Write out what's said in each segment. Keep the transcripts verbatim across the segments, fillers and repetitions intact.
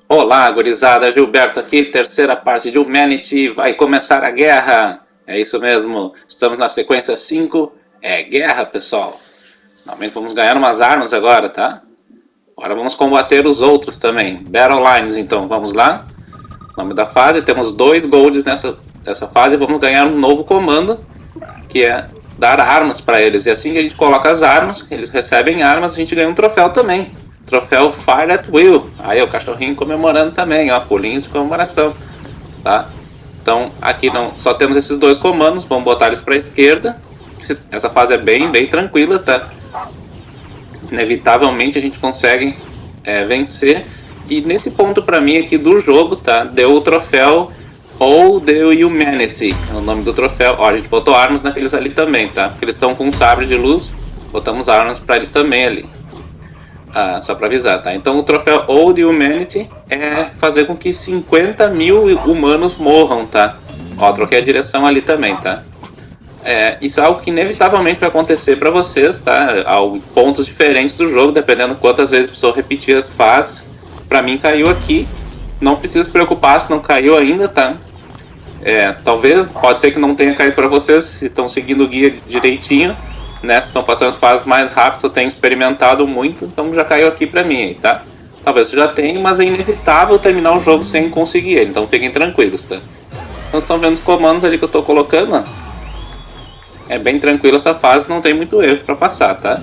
Olá, gurizada, Gilberto aqui, terceira parte de Humanity, vai começar a guerra. É isso mesmo, estamos na sequência cinco, é guerra, pessoal. Normalmente vamos ganhar umas armas agora, tá? Agora vamos combater os outros também. Battle Lines, então, vamos lá. Nome da fase, temos dois golds nessa, nessa fase, vamos ganhar um novo comando, que é dar armas para eles. E assim que a gente coloca as armas, eles recebem armas, a gente ganha um troféu também. Troféu Fire at Will. Aí o cachorrinho comemorando também, ó, pulinhos de comemoração, tá? Então aqui não, só temos esses dois comandos, vamos botar eles para a esquerda. Essa fase é bem, bem tranquila, tá? Inevitavelmente a gente consegue é, vencer. E nesse ponto para mim aqui do jogo, tá? Deu o troféu All the Humanity, é o nome do troféu. Ó, a gente botou armas naqueles ali também, tá? Porque eles estão com um sabre de luz, botamos armas para eles também ali. Ah, só para avisar, tá? Então o troféu All the Humanity é fazer com que cinquenta mil humanos morram, tá? Ó, troquei a direção ali também, tá? É, isso é algo que inevitavelmente vai acontecer para vocês, tá? Há pontos diferentes do jogo, dependendo quantas vezes precisou repetir as fases. Pra mim caiu aqui, não precisa se preocupar se não caiu ainda, tá? É, talvez, pode ser que não tenha caído para vocês, se estão seguindo o guia direitinho, né? Se estão passando as fases mais rápidas, eu tenho experimentado muito, então já caiu aqui pra mim, tá? Talvez você já tenha, mas é inevitável terminar o jogo sem conseguir ele, então fiquem tranquilos, tá? Então estão vendo os comandos ali que eu tô colocando, ó. É bem tranquilo essa fase, não tem muito erro pra passar, tá?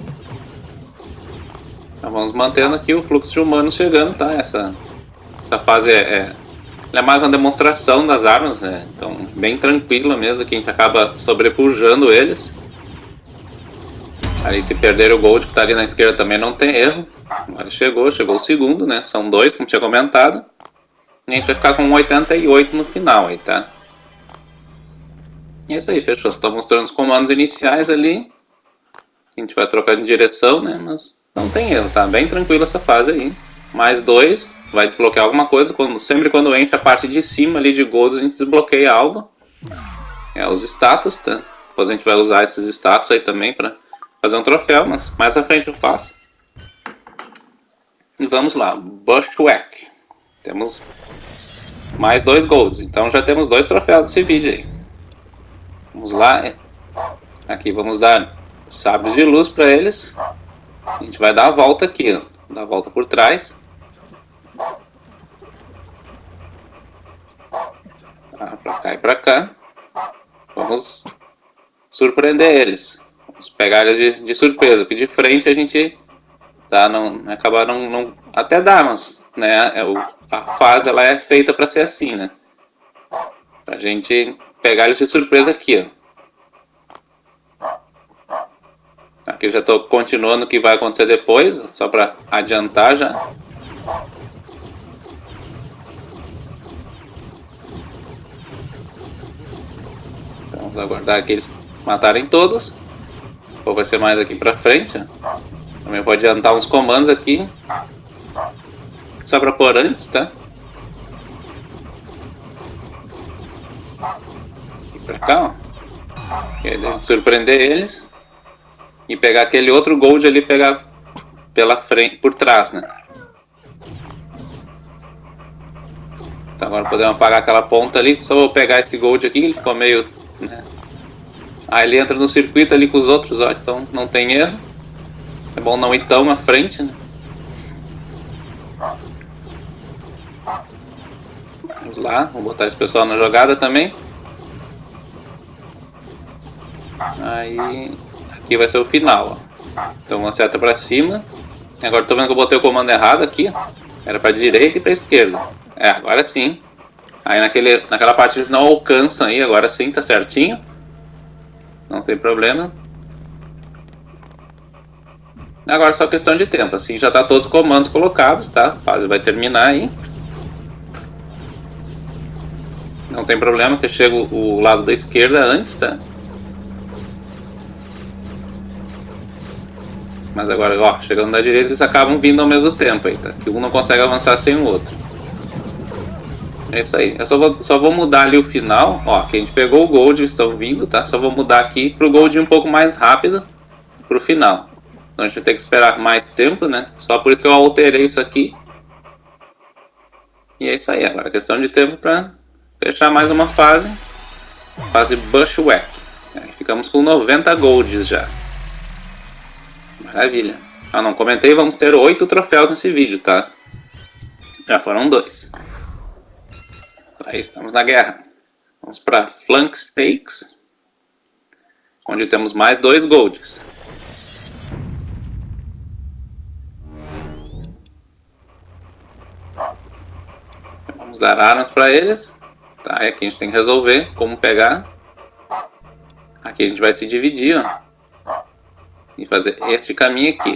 Então vamos mantendo aqui o fluxo de humanos chegando, tá? Essa, essa fase é, é, é mais uma demonstração das armas, né? Então bem tranquila mesmo, que a gente acaba sobrepujando eles. Aí se perder o gold que está ali na esquerda também não tem erro. Agora chegou, chegou o segundo, né? São dois, como tinha comentado. E a gente vai ficar com um oitenta e oito no final aí, tá? E é isso aí, fechou. Estou mostrando os comandos iniciais ali. A gente vai trocar de direção, né? Mas não tem erro, tá? Bem tranquilo essa fase aí. Mais dois, vai desbloquear alguma coisa. Quando, sempre quando enche a parte de cima ali de golds, a gente desbloqueia algo. É os status, tá? Depois a gente vai usar esses status aí também para fazer um troféu, mas mais à frente eu faço. E vamos lá, Bushwhack. Temos mais dois golds, então já temos dois troféus nesse vídeo aí. Vamos lá, aqui vamos dar sabres de luz para eles. A gente vai dar a volta aqui, ó. Dar a volta por trás. Ah, pra cá e pra cá. Vamos surpreender eles. Vamos pegar eles de, de surpresa, porque de frente a gente tá, não, acabar não, não... Até dá, mas né, é o, a fase ela é feita para ser assim, né? Pra gente pegar eles de surpresa aqui, ó. Aqui eu já estou continuando o que vai acontecer depois, só para adiantar já. Vamos aguardar que eles matarem todos. Ou vai ser mais aqui pra frente. Também vou adiantar uns comandos aqui. Só pra pôr antes, tá? Aqui pra cá, ó. Que é de surpreender eles. E pegar aquele outro gold ali, pegar pela frente, por trás, né? Então agora podemos apagar aquela ponta ali. Só vou pegar esse gold aqui, ele ficou meio... né? Aí ele entra no circuito ali com os outros, ó, então não tem erro. É bom não ir tão na frente, né? Vamos lá, vou botar esse pessoal na jogada também. Aí, aqui vai ser o final, ó. Então uma seta pra cima. Agora tô vendo que eu botei o comando errado aqui, ó. Era pra direita e pra esquerda. É, agora sim. Aí naquele, naquela parte eles não alcançam aí, agora sim tá certinho. Não tem problema. Agora é só questão de tempo. Assim já tá todos os comandos colocados, tá? A fase vai terminar aí. Não tem problema que chega o lado da esquerda antes, tá? Mas agora, ó, chegando da direita eles acabam vindo ao mesmo tempo aí, tá? Que um não consegue avançar sem o outro. É isso aí. Eu só vou, só vou mudar ali o final. Ó, que a gente pegou o gold, eles estão vindo, tá? Só vou mudar aqui pro gold um pouco mais rápido pro final. Então a gente vai ter que esperar mais tempo, né? Só por isso que eu alterei isso aqui. E é isso aí, agora é questão de tempo para fechar mais uma fase. Fase Bushwhack. Aí ficamos com noventa golds já. Maravilha. Ah, não comentei, vamos ter oito troféus nesse vídeo, tá? Já foram dois. Aí estamos na guerra. Vamos para Flank Stakes, onde temos mais dois golds. Vamos dar armas para eles. Tá, e aqui a gente tem que resolver como pegar. Aqui a gente vai se dividir, ó, e fazer este caminho aqui,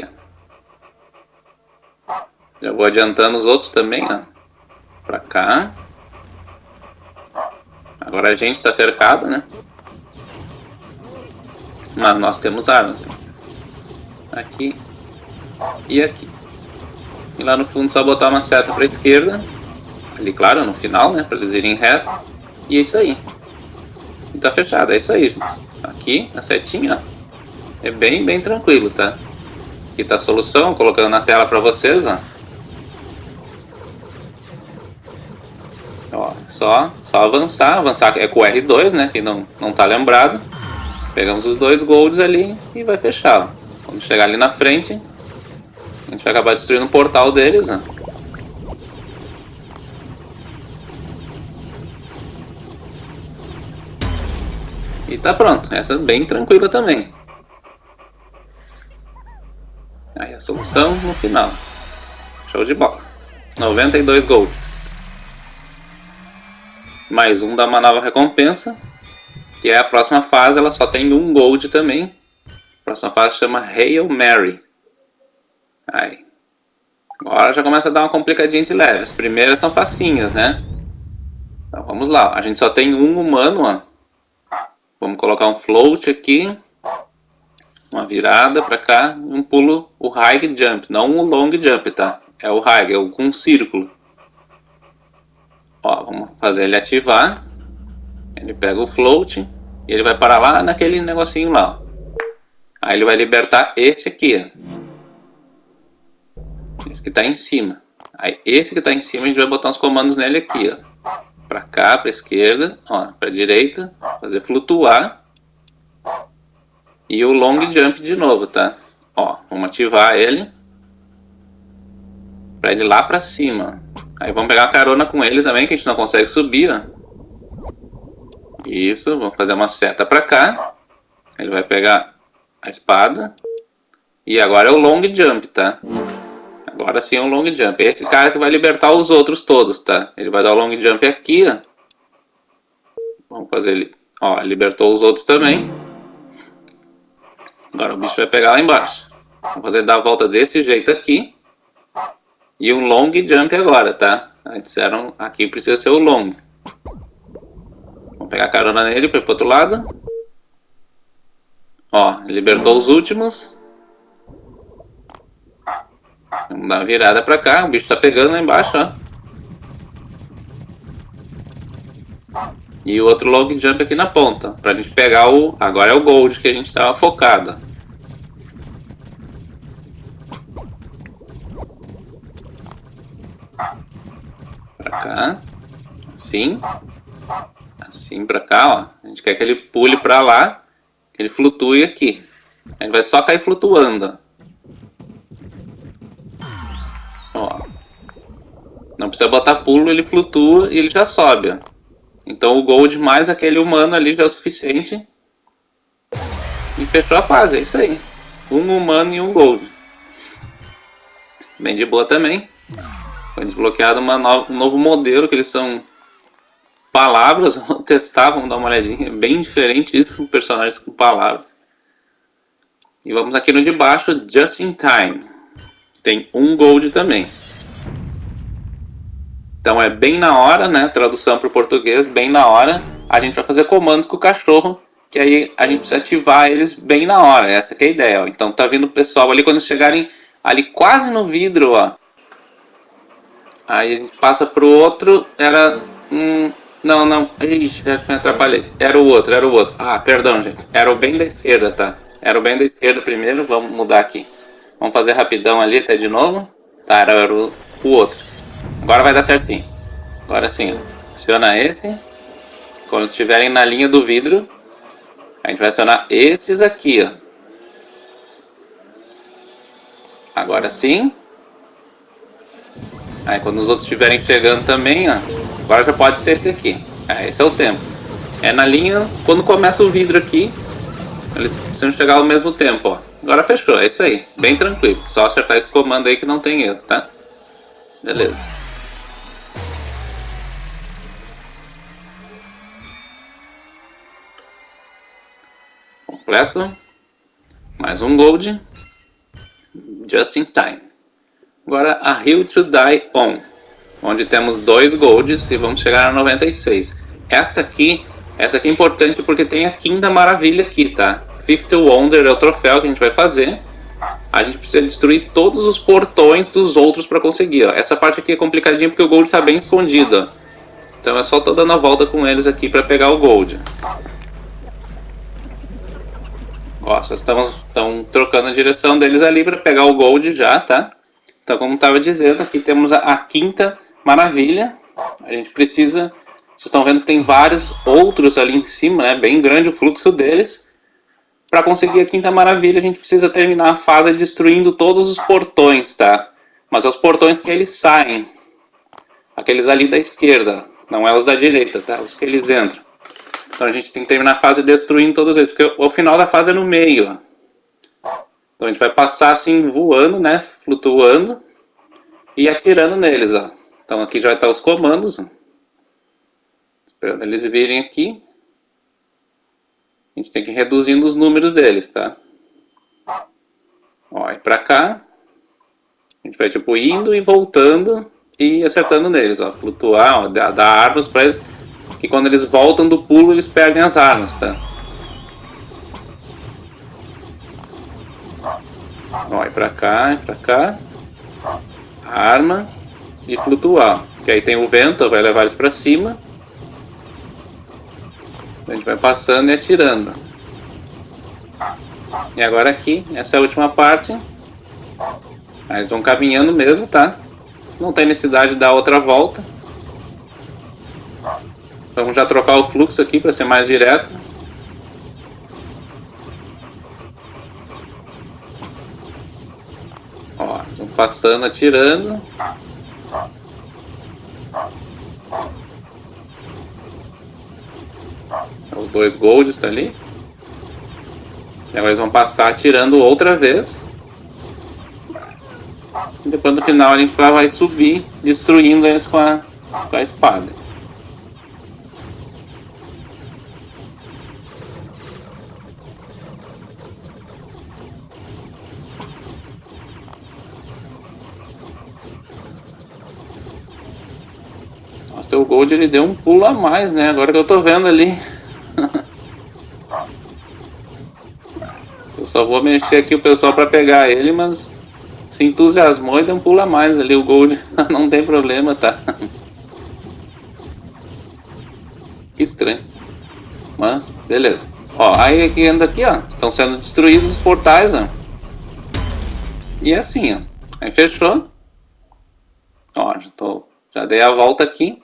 ó. Já vou adiantando os outros também, ó, pra cá. Agora a gente está cercado, né? Mas nós temos armas, ó. Aqui e aqui. E lá no fundo só botar uma seta para a esquerda. Ali, claro, no final, né? Para eles irem reto. E é isso aí. E tá fechado, é isso aí, gente. Aqui, a setinha, ó. É bem, bem tranquilo, tá? Aqui tá a solução, colocando na tela para vocês, ó. Ó, só, só avançar, avançar é com o R dois, né? Que não, não tá lembrado. Pegamos os dois golds ali e vai fechar, ó. Quando chegar ali na frente, a gente vai acabar destruindo o portal deles, ó. E tá pronto, essa é bem tranquila também. Aí a solução no final. Show de bola. noventa e dois golds. Mais um dá uma nova recompensa. Que é a próxima fase, ela só tem um gold também. A próxima fase chama Hail Mary. Aí. Agora já começa a dar uma complicadinha de leve. As primeiras são facinhas, né? Então vamos lá. A gente só tem um humano, ó. Vamos colocar um float aqui, uma virada para cá e um pulo, o high jump, não o long jump, tá? É o high, é o com um círculo. Ó, vamos fazer ele ativar. Ele pega o float e ele vai parar lá naquele negocinho lá, ó. Aí ele vai libertar esse aqui, ó. Esse que está em cima. Aí esse que está em cima a gente vai botar uns comandos nele aqui, ó. Para cá, para esquerda, ó, para direita, fazer flutuar e o long jump de novo, tá? Ó, vamos ativar ele para ele lá para cima. Aí vamos pegar carona com ele também, que a gente não consegue subir, ó. Isso, vamos fazer uma seta para cá. Ele vai pegar a espada e agora é o long jump, tá? Agora sim é um long jump. Esse cara que vai libertar os outros todos, tá? Ele vai dar o long jump aqui, ó. Vamos fazer ele... Ó, libertou os outros também. Agora o bicho vai pegar lá embaixo. Vamos fazer ele dar a volta desse jeito aqui. E um long jump agora, tá? Aí disseram aqui precisa ser o long. Vamos pegar a carona nele para ir pro outro lado. Ó, libertou os últimos. Vamos dar uma virada pra cá, o bicho tá pegando lá embaixo, ó. E o outro long jump aqui na ponta, pra gente pegar o... Agora é o gold que a gente tava focado. Pra cá. Assim. Assim pra cá, ó. A gente quer que ele pule pra lá, que ele flutue aqui. Ele vai só cair flutuando, ó. Ó. Não precisa botar pulo, ele flutua e ele já sobe, ó. Então o gold mais aquele humano ali já é o suficiente. E fechou a fase, é isso aí. Um humano e um gold. Bem de boa também. Foi desbloqueado uma no... um novo modelo, que eles são palavras. Vamos testar, vamos dar uma olhadinha. É bem diferente isso, personagens com palavras. E vamos aqui no de baixo, Just in Time. Tem um gold também. Então é bem na hora, né? Tradução para o português, bem na hora. A gente vai fazer comandos com o cachorro, que aí a gente precisa ativar eles bem na hora. Essa que é a ideia, ó. Então tá vindo o pessoal ali, quando chegarem ali quase no vidro, ó. Aí a gente passa pro outro, era... Hum, não, não, ixi, já me atrapalhei. Era o outro, era o outro. Ah, perdão, gente. Era o bem da esquerda, tá? Era o bem da esquerda primeiro, vamos mudar aqui. Vamos fazer rapidão ali, até de novo. Tá, era o, o outro. Agora vai dar certinho. Agora sim, ó. Aciona esse. Quando estiverem na linha do vidro, a gente vai acionar estes aqui, ó. Agora sim. Aí quando os outros estiverem chegando também, ó. Agora já pode ser esse aqui. É, esse é o tempo. É na linha, quando começa o vidro aqui, eles precisam chegar ao mesmo tempo, ó. Agora fechou, é isso aí. Bem tranquilo. Só acertar esse comando aí que não tem erro, tá? Beleza. Completo. Mais um gold. Just in time. Agora a Hill to Die On, onde temos dois golds e vamos chegar a noventa e seis. Essa aqui, essa aqui é importante porque tem a quinta maravilha aqui, tá? fifty Wonder é o troféu que a gente vai fazer. A gente precisa destruir todos os portões dos outros para conseguir, ó. Essa parte aqui é complicadinha porque o gold está bem escondido, ó. Então é só tô dando a volta com eles aqui para pegar o gold. Ó, vocês estão trocando a direção deles ali para pegar o gold já, tá? Então, como estava dizendo, aqui temos a, a quinta maravilha. A gente precisa... Vocês estão vendo que tem vários outros ali em cima, né? Bem grande o fluxo deles. Para conseguir a quinta maravilha, a gente precisa terminar a fase destruindo todos os portões, tá? Mas é os portões que eles saem. Aqueles ali da esquerda. Não é os da direita, tá? Os que eles entram. Então a gente tem que terminar a fase destruindo todos eles. Porque o final da fase é no meio, ó. Então a gente vai passar assim voando, né? Flutuando e atirando neles, ó. Então aqui já vai estar os comandos, ó. Esperando eles virem aqui. A gente tem que ir reduzindo os números deles, tá? Ó, e pra cá. A gente vai tipo indo e voltando e acertando neles, ó. Flutuar, ó, dar, dar armas pra eles. Que quando eles voltam do pulo eles perdem as armas, tá? Ó, e pra cá, e pra cá. Arma e flutuar. Que aí tem o vento, vai levar eles pra cima. A gente vai passando e atirando. E agora aqui, essa é a última parte. Aí eles vão caminhando mesmo, tá? Não tem necessidade de dar outra volta. Vamos já trocar o fluxo aqui para ser mais direto. Ó, estão passando, atirando. Os dois golds estão ali. E agora eles vão passar atirando outra vez. E depois no final a gente vai subir, destruindo eles com a, com a espada. Nossa, o gold ele deu um pulo a mais, né? Agora que eu tô vendo ali. Eu só vou mexer aqui o pessoal para pegar ele, mas se entusiasmou e deu um pulo a mais ali o gold. Não tem problema, tá? Que estranho. Mas, beleza. Ó, aí aqui anda aqui, ó. Estão sendo destruídos os portais, ó. E é assim, ó. Aí fechou. Ó, já, tô, já dei a volta aqui.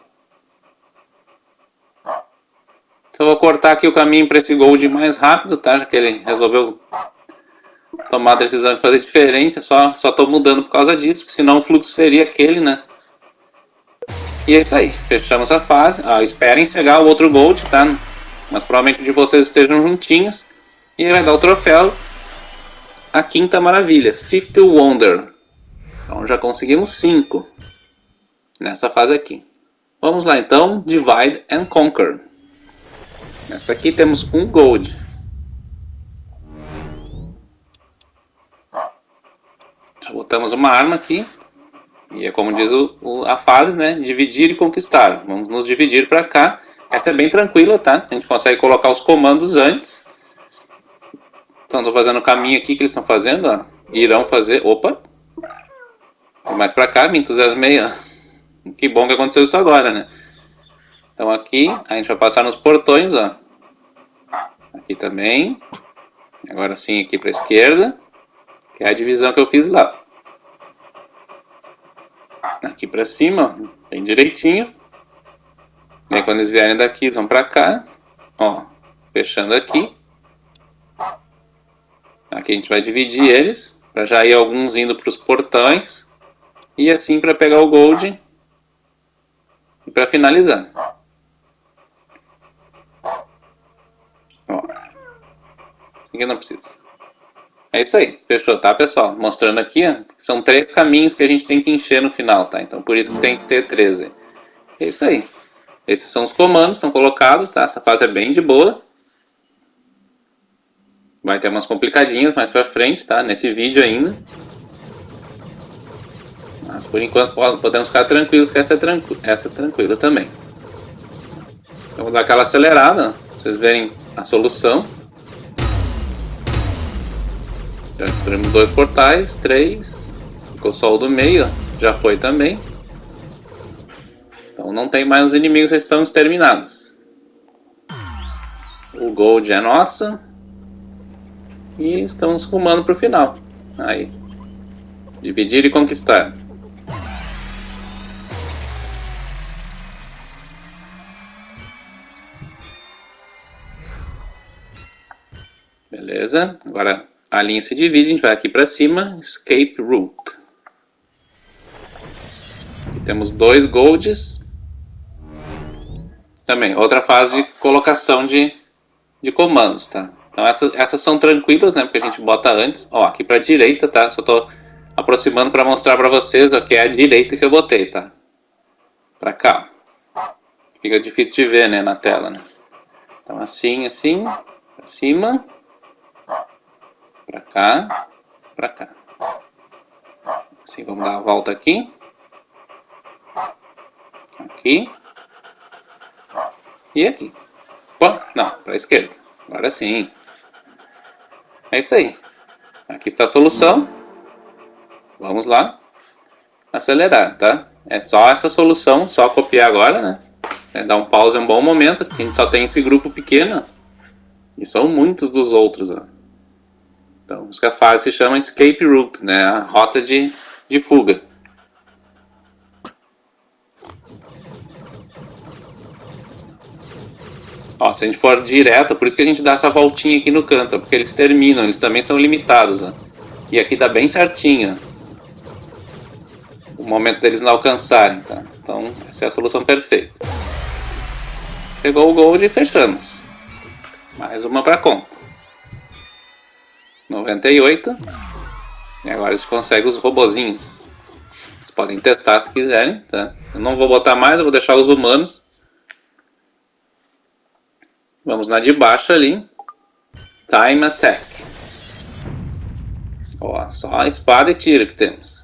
Então eu vou cortar aqui o caminho para esse gold mais rápido, tá? Já que ele resolveu tomar a decisão de fazer diferente. É só, só tô mudando por causa disso, porque senão o fluxo seria aquele, né? E é isso aí. Fechamos a fase. Ah, esperem chegar o outro gold, tá? Mas provavelmente de vocês estejam juntinhos. E aí vai dar o troféu. A quinta maravilha. fifty Wonder. Então já conseguimos cinco. Nessa fase aqui. Vamos lá então. Divide and Conquer. Nessa aqui temos um gold. Já botamos uma arma aqui. E é como diz o, o, a fase, né? Dividir e conquistar. Vamos nos dividir para cá. Essa é bem tranquila, tá? A gente consegue colocar os comandos antes. Então estou fazendo o caminho aqui que eles estão fazendo, ó. Irão fazer... Opa! Vou mais para cá, me entusiasmei, ó. Que bom que aconteceu isso agora, né? Então aqui, a gente vai passar nos portões, ó. Aqui também. Agora sim aqui para a esquerda. Que é a divisão que eu fiz lá. Aqui para cima, ó, bem direitinho. E aí quando eles vierem daqui, eles vão pra cá. Ó, fechando aqui. Aqui a gente vai dividir eles, para já ir alguns indo para os portões. E assim para pegar o gold e para finalizar. Ó, aqui não precisa. É isso aí, fechou, tá, pessoal? Mostrando aqui, ó, são três caminhos que a gente tem que encher no final, tá? Então por isso que tem que ter treze. É isso aí. Esses são os comandos, estão colocados, tá? Essa fase é bem de boa. Vai ter umas complicadinhas mais pra frente, tá? Nesse vídeo ainda. Mas por enquanto podemos ficar tranquilos que essa é, tranqu... essa é tranquila também. Então vou dar aquela acelerada, pra vocês verem a solução. Já destruímos dois portais, três. Ficou só o do meio, ó. Já foi também. Então não tem mais os inimigos que estão exterminados. O gold é nosso. E estamos rumando para o final. Aí. Dividir e conquistar. Beleza. Agora a linha se divide. A gente vai aqui para cima. Escape Route. Aqui temos dois golds. Também outra fase de colocação de, de comandos, tá? Então essas, essas são tranquilas, né? Porque a gente bota antes. Ó, aqui pra direita, tá? Só tô aproximando pra mostrar pra vocês, ó, que é a direita que eu botei, tá? Pra cá. Fica difícil de ver, né? Na tela, né? Então assim, assim. Pra cima. Pra cá. Pra cá. Assim, vamos dar a volta aqui. Aqui. E aqui. Pô, não, pra esquerda. Agora sim. É isso aí. Aqui está a solução. Vamos lá. Acelerar, tá? É só essa solução, só copiar agora, né? É, dar um pause em um bom momento, porque a gente só tem esse grupo pequeno. E são muitos dos outros, ó. Então, a fase se chama Escape Route, né? A rota de, de fuga. Ó, se a gente for direto, por isso que a gente dá essa voltinha aqui no canto, porque eles terminam, eles também são limitados, ó. E aqui dá bem certinho, ó, o momento deles não alcançarem, tá? Então, essa é a solução perfeita. Chegou o gold e fechamos. Mais uma para conta. noventa e oito. E agora a gente consegue os robozinhos. Vocês podem testar se quiserem, tá? Eu não vou botar mais, eu vou deixar os humanos. Vamos na de baixo ali. Time Attack. Ó, só a espada e tiro que temos.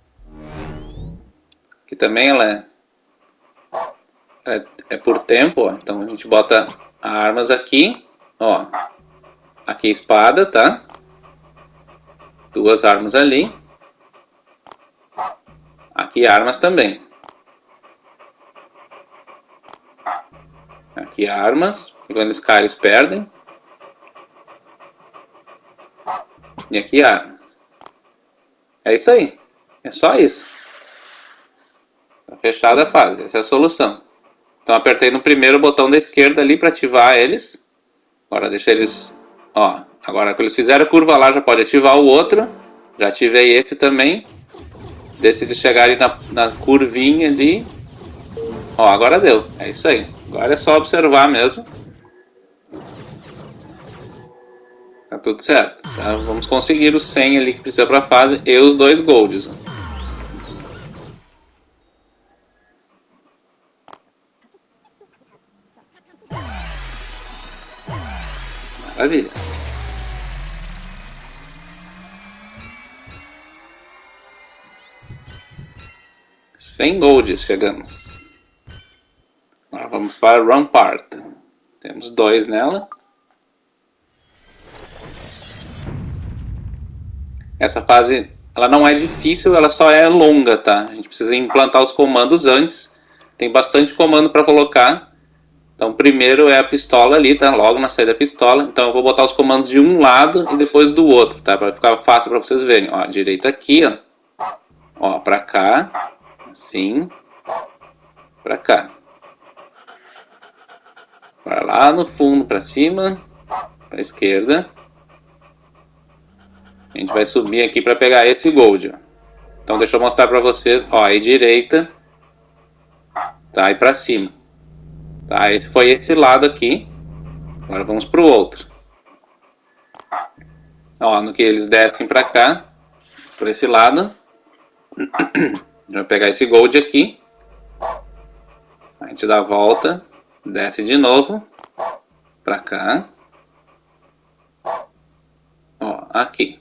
Aqui também ela é, é, é por tempo, ó. Então a gente bota armas aqui. Ó, aqui espada, tá? Duas armas ali. Aqui armas também. Aqui armas. E quando eles caem, eles perdem. E aqui armas. É isso aí. É só isso. Tá fechada a fase. Essa é a solução. Então apertei no primeiro botão da esquerda ali para ativar eles. Agora deixa eles... Ó, agora que eles fizeram a curva lá, já pode ativar o outro. Já ativei esse também. Deixa eles chegarem na, na curvinha ali. Ó, agora deu. É isso aí. Agora é só observar mesmo. Tá tudo certo. Tá? Vamos conseguir os cem ali que precisa para a fase e os dois golds. Maravilha. cem golds chegamos. Agora vamos para Rampart. Temos dois nela. Essa fase, ela não é difícil, ela só é longa, tá? A gente precisa implantar os comandos antes. Tem bastante comando para colocar. Então primeiro é a pistola ali, tá? Logo na saída da pistola. Então eu vou botar os comandos de um lado e depois do outro, tá? Para ficar fácil para vocês verem. Ó, direita aqui, ó. Ó, pra cá. Assim. Pra cá. Para lá no fundo, para cima, para a esquerda. A gente vai subir aqui para pegar esse gold, ó. Então deixa eu mostrar para vocês, ó, aí direita, tá, aí para cima. Tá, esse foi esse lado aqui. Agora vamos para o outro. Ó, no que eles descem para cá, por esse lado. A gente vai pegar esse gold aqui. A gente dá a volta, desce de novo para cá. Ó, aqui.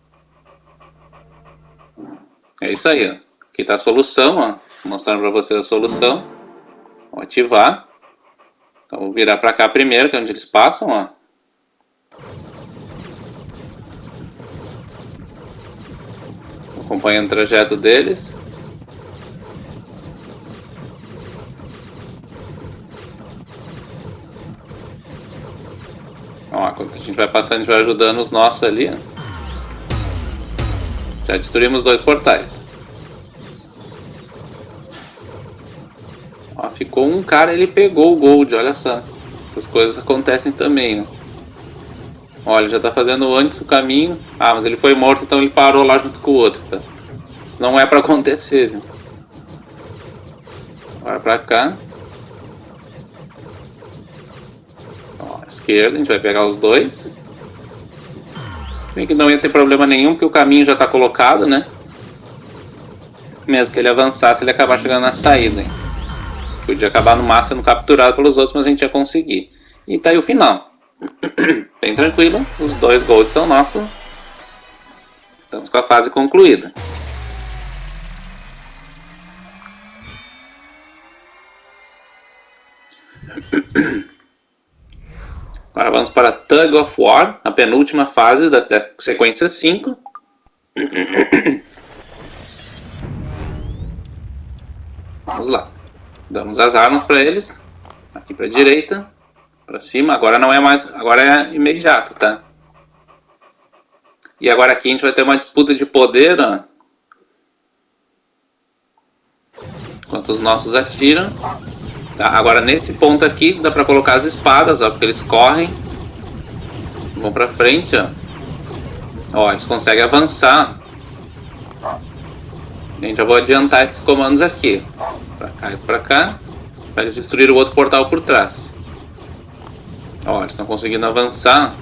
É isso aí, ó. Aqui tá a solução, ó. Mostrando para vocês a solução. Vou ativar. Então vou virar para cá primeiro, que é onde eles passam, ó. Acompanhando o trajeto deles. Ó, quando a gente vai passando, a gente vai ajudando os nossos ali, ó. Já destruímos dois portais. Ó, ficou um cara, ele pegou o gold, olha só. Essas coisas acontecem também, ó. Olha, já tá fazendo antes o caminho. Ah, mas ele foi morto, então ele parou lá junto com o outro, tá? Isso não é pra acontecer, viu? Agora pra cá. Ó, à esquerda, a gente vai pegar os dois. Bem que não ia ter problema nenhum, porque o caminho já tá colocado, né? Mesmo que ele avançasse, ele ia acabar chegando na saída, hein? Podia acabar no máximo sendo capturado pelos outros, mas a gente ia conseguir. E tá aí o final. Bem tranquilo, os dois golds são nossos. Estamos com a fase concluída. Agora vamos para Tug of War, a penúltima fase da sequência cinco. Vamos lá. Damos as armas para eles. Aqui para a direita, para cima. Agora não é mais, agora é imediato, tá? E agora aqui a gente vai ter uma disputa de poder, ó. Enquanto os nossos atiram. Tá? Agora nesse ponto aqui dá para colocar as espadas, ó, porque eles correm. Vão para frente, ó. Ó, eles conseguem avançar. Gente, eu vou adiantar esses comandos aqui. Pra cá e pra cá. Para eles destruir o outro portal por trás. Ó, eles estão conseguindo avançar.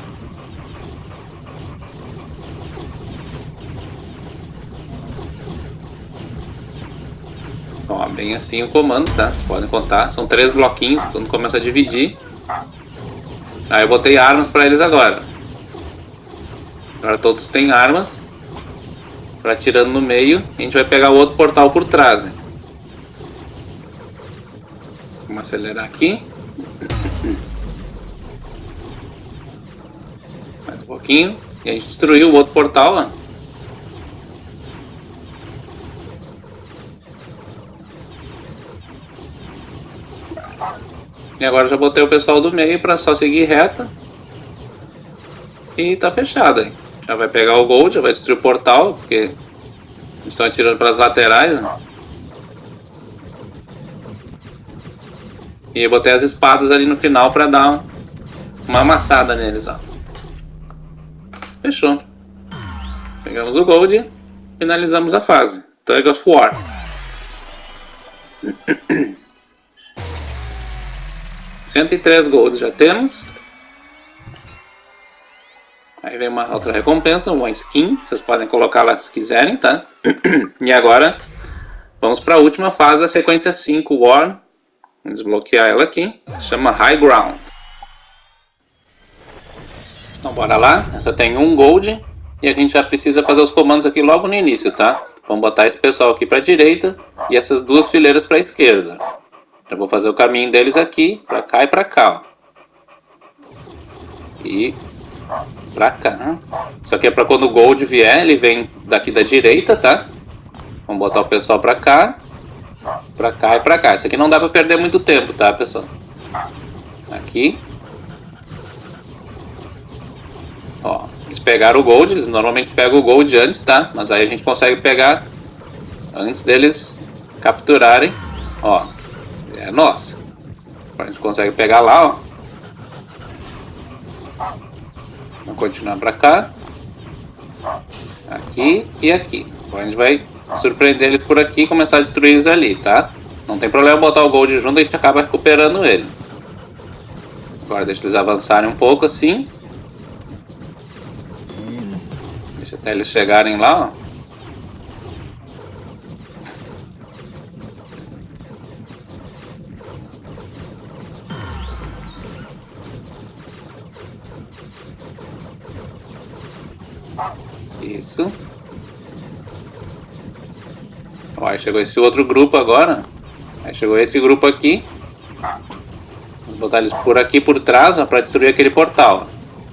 Ó, bem assim o comando, tá? Vocês podem contar. São três bloquinhos quando começa a dividir. Aí eu botei armas para eles agora. Agora todos têm armas. Para tirando no meio, a gente vai pegar o outro portal por trás, né? Vamos acelerar aqui. Mais um pouquinho. E a gente destruiu o outro portal, ó. E agora já botei o pessoal do meio para só seguir reta. E tá fechado aí. Já vai pegar o gold, já vai destruir o portal, porque eles estão atirando pelas laterais, né? E eu botei as espadas ali no final para dar uma amassada neles, ó. Fechou. Pegamos o gold e finalizamos a fase. Tug of War. cento e três golds já temos. Aí vem uma outra recompensa, uma skin. Vocês podem colocar lá se quiserem, tá? E agora vamos para a última fase da sequência cinco War. Vamos desbloquear ela aqui. Se chama High Ground. Então bora lá. Essa tem um gold. E a gente já precisa fazer os comandos aqui logo no início, tá? Vamos botar esse pessoal aqui para a direita. E essas duas fileiras para a esquerda. Já vou fazer o caminho deles aqui. Para cá e para cá, ó. E pra cá. Isso aqui é para quando o gold vier, ele vem daqui da direita, tá? Vamos botar o pessoal pra cá, pra cá e pra cá. Isso aqui não dá pra perder muito tempo, tá, pessoal? Aqui. Ó, eles pegaram o gold, eles normalmente pegam o gold antes, tá? Mas aí a gente consegue pegar antes deles capturarem. Ó, é nossa. A gente consegue pegar lá, ó. Vamos continuar pra cá. Aqui e aqui. Agora a gente vai surpreender eles por aqui e começar a destruir eles ali, tá? Não tem problema botar o Gold junto, a gente acaba recuperando ele. Agora deixa eles avançarem um pouco assim. Deixa até eles chegarem lá, ó. Isso. Ó, aí chegou esse outro grupo agora. Aí chegou esse grupo aqui. Vou botar eles por aqui por trás, ó, pra destruir aquele portal.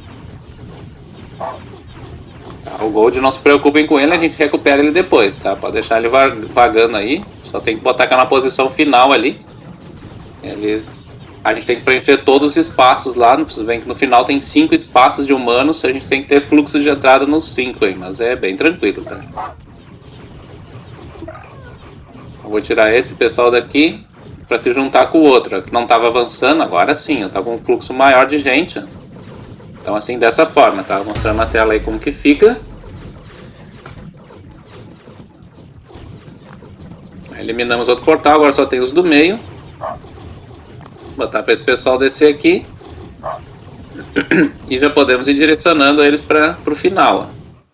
Tá, o Gold, não se preocupem com ele, a gente recupera ele depois, tá? Pode deixar ele vagando aí. Só tem que botar aquela posição final ali. Eles... A gente tem que preencher todos os espaços lá. Vocês veem que no final tem cinco espaços de humanos. A gente tem que ter fluxo de entrada nos cinco aí, mas é bem tranquilo, tá? Eu vou tirar esse pessoal daqui para se juntar com o outro, que não estava avançando. Agora sim, eu tá com um fluxo maior de gente. Então assim, dessa forma, tá? Mostrando na tela aí como que fica. Eliminamos outro portal, agora só tem os do meio. Botar para esse pessoal descer aqui. E já podemos ir direcionando eles para o final.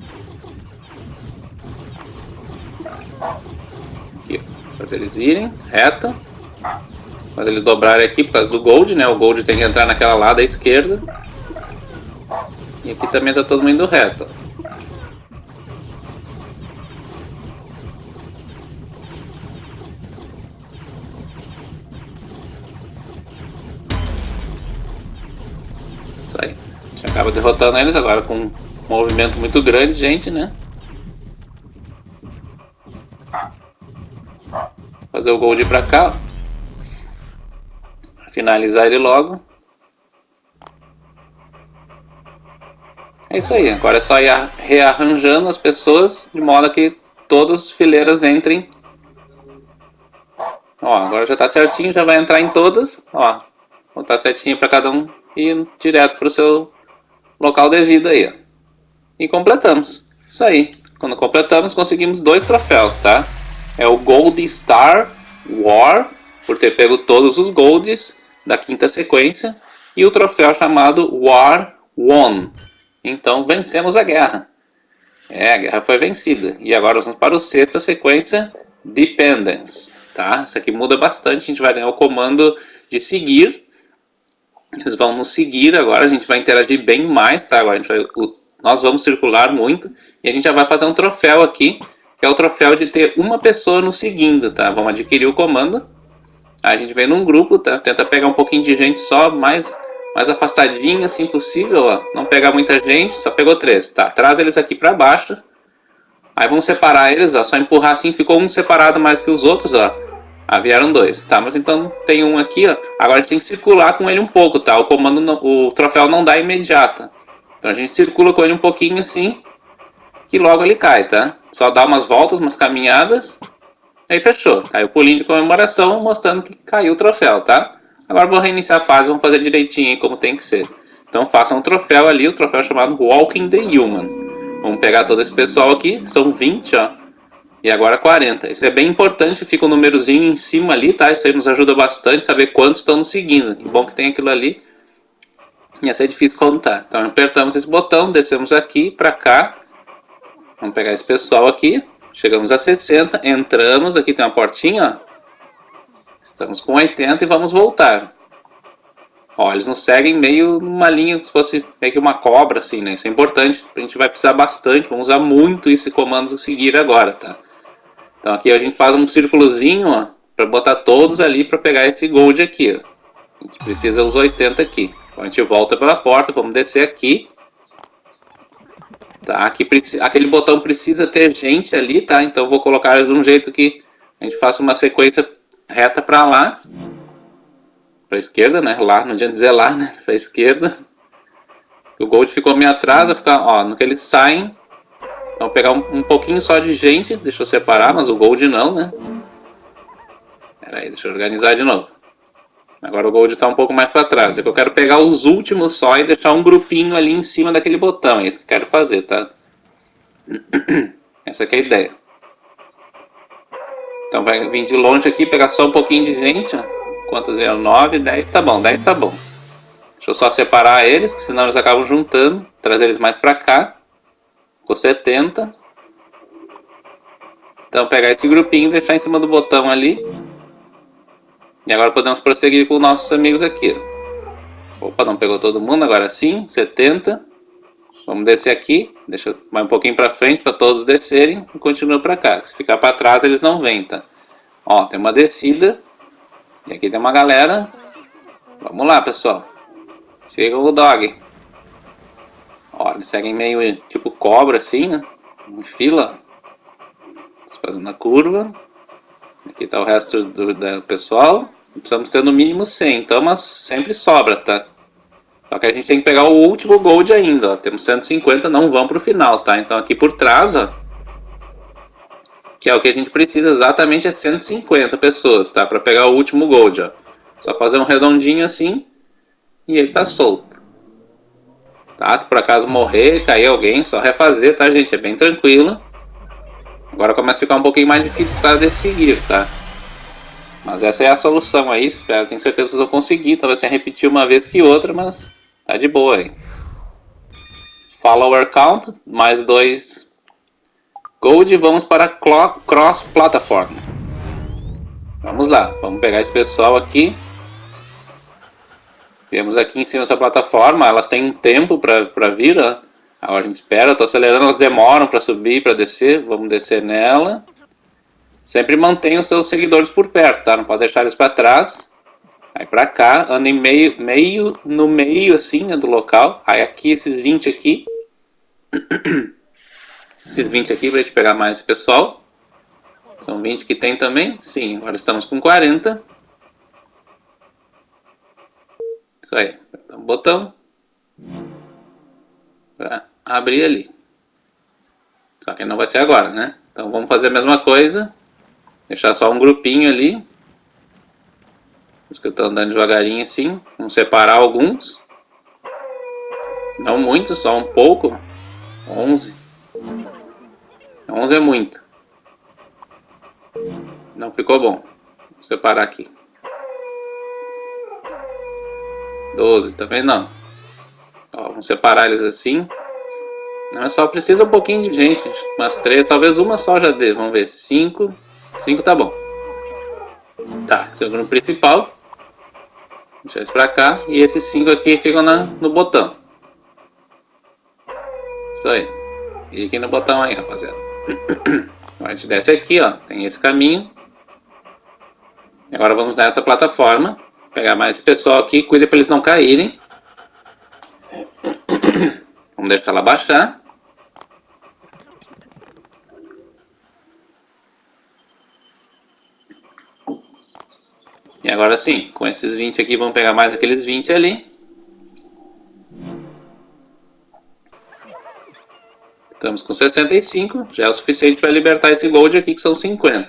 Aqui, fazer eles irem reto. Fazer eles dobrarem aqui por causa do Gold, né? O Gold tem que entrar naquela lá da esquerda. E aqui também está todo mundo indo reto. Isso aí. A gente acaba derrotando eles agora com um movimento muito grande, gente, né? Fazer o Gold pra cá. Finalizar ele logo. É isso aí. Agora é só ir rearranjando as pessoas de modo que todas as fileiras entrem. Ó, agora já tá certinho, já vai entrar em todas. Ó, botar certinho para cada um e direto para o seu local devido aí, ó. E completamos. Isso aí. Quando completamos, conseguimos dois troféus, tá? É o Gold Star War, por ter pego todos os Golds da quinta sequência, e o troféu chamado War Won. Então vencemos a guerra. É, a guerra foi vencida. E agora vamos para o sexta sequência, Dependence. Tá? Isso aqui muda bastante, a gente vai ganhar o comando de seguir. Eles vão nos seguir agora, a gente vai interagir bem mais, tá? Agora a gente vai, o, nós vamos circular muito e a gente já vai fazer um troféu aqui, que é o troféu de ter uma pessoa nos seguindo, tá? Vamos adquirir o comando. Aí a gente vem num grupo, tá? Tenta pegar um pouquinho de gente só, mais, mais afastadinho assim possível, ó. Não pegar muita gente, só pegou três, tá? Traz eles aqui pra baixo. Aí vamos separar eles, ó. Só empurrar assim, ficou um separado mais que os outros, ó. Ah, vieram dois, tá? Mas então tem um aqui, ó. Agora a gente tem que circular com ele um pouco, tá? O comando, não, o troféu não dá imediato. Então a gente circula com ele um pouquinho assim, que logo ele cai, tá? Só dá umas voltas, umas caminhadas. Aí fechou. Aí o pulinho de comemoração mostrando que caiu o troféu, tá? Agora vou reiniciar a fase, vamos fazer direitinho aí como tem que ser. Então façam um troféu ali, o troféu chamado Walking the Human. Vamos pegar todo esse pessoal aqui, são vinte, ó. E agora quarenta. Isso é bem importante, fica o um númerozinho em cima ali, tá? Isso aí nos ajuda bastante, saber quantos estão nos seguindo. Que bom que tem aquilo ali. Ia ser difícil contar. Então apertamos esse botão, descemos aqui pra cá. Vamos pegar esse pessoal aqui. Chegamos a sessenta, entramos, aqui tem uma portinha, ó. Estamos com oitenta e vamos voltar. Ó, eles nos seguem meio numa linha, se fosse meio que uma cobra, assim, né? Isso é importante, a gente vai precisar bastante, vamos usar muito esse comando a seguir agora, tá? Então aqui a gente faz um círculozinho, ó, para botar todos ali para pegar esse gold aqui, ó. A gente precisa os oitenta aqui. Então a gente volta pela porta, vamos descer aqui. Tá, aqui, aquele botão precisa ter gente ali, tá? Então eu vou colocar de um jeito que a gente faça uma sequência reta para lá. Para a esquerda, né? Lá, não adianta dizer lá, né? Para a esquerda. O gold ficou meio atrás, vai ficar, ó, no que eles saem. Então vou pegar um, um pouquinho só de gente, deixa eu separar, mas o gold não, né? Pera aí, deixa eu organizar de novo. Agora o gold está um pouco mais para trás. É que eu quero pegar os últimos só e deixar um grupinho ali em cima daquele botão. É isso que eu quero fazer, tá? Essa aqui é a ideia. Então vai vir de longe aqui, pegar só um pouquinho de gente. Ó. Quantos vieram? nove, dez. Tá bom, dez tá bom. Deixa eu só separar eles, que senão eles acabam juntando. Trazer eles mais para cá. Ficou setenta. Então pegar esse grupinho e deixar em cima do botão ali. E agora podemos prosseguir com nossos amigos aqui. Opa, não pegou todo mundo, agora sim, setenta. Vamos descer aqui, deixa mais um pouquinho para frente para todos descerem e continua para cá. Se ficar para trás eles não vêm, tá? Ó, tem uma descida. E aqui tem uma galera. Vamos lá, pessoal. Sigam o dog. Ó, eles seguem meio tipo cobra assim, né? Em fila. Fazendo a curva. Aqui tá o resto do, do pessoal. Precisamos ter no mínimo cem, então, mas sempre sobra, tá? Só que a gente tem que pegar o último gold ainda, ó. Temos cento e cinquenta, não vão pro final, tá? Então aqui por trás, ó, que é o que a gente precisa exatamente, é cento e cinquenta pessoas, tá? Pra pegar o último gold, ó. Só fazer um redondinho assim e ele tá solto. Tá? Se por acaso morrer, cair alguém, só refazer, tá, gente? É bem tranquilo. Agora começa a ficar um pouquinho mais difícil por causa desse seguir, tá? Mas essa é a solução aí, espero, tenho certeza que vocês vão conseguir. Talvez tenha repetir uma vez que outra, mas tá de boa aí. Follower count, mais dois gold e vamos para cross platform. Vamos lá, vamos pegar esse pessoal aqui. Viemos aqui em cima dessa plataforma, elas têm um tempo para vir, ó. Agora a gente espera, eu tô acelerando, elas demoram para subir, para descer. Vamos descer nela. Sempre mantenha os seus seguidores por perto, tá? Não pode deixar eles para trás. Aí para cá, anda em meio, meio, no meio assim, né, do local. Aí aqui, esses vinte aqui. Esses vinte aqui pra gente pegar mais esse pessoal. São vinte que tem também? Sim, agora estamos com quarenta. Isso aí, apertamos o botão. Pra abrir ali. Só que não vai ser agora, né? Então vamos fazer a mesma coisa. Deixar só um grupinho ali. Os que eu estou andando devagarinho assim. Vamos separar alguns. Não muito, só um pouco. onze. onze é muito. Não ficou bom. Vou separar aqui. doze também não. Ó, vamos separar eles assim. Não é só, precisa um pouquinho de gente. Umas três, talvez uma só já dê. Vamos ver, cinco. cinco tá bom. Tá, esse é o grupo principal. Deixa eles pra cá. E esses cinco aqui ficam na, no botão. Isso aí. Fiquem no botão aí, rapaziada. Agora a gente desce aqui, ó. Tem esse caminho. E agora vamos nessa plataforma. Pegar mais esse pessoal aqui. Cuida pra eles não caírem. Vamos deixar ela baixar. E agora sim, com esses vinte aqui, vamos pegar mais aqueles vinte ali. Estamos com sessenta e cinco, já é o suficiente para libertar esse gold aqui, que são cinquenta.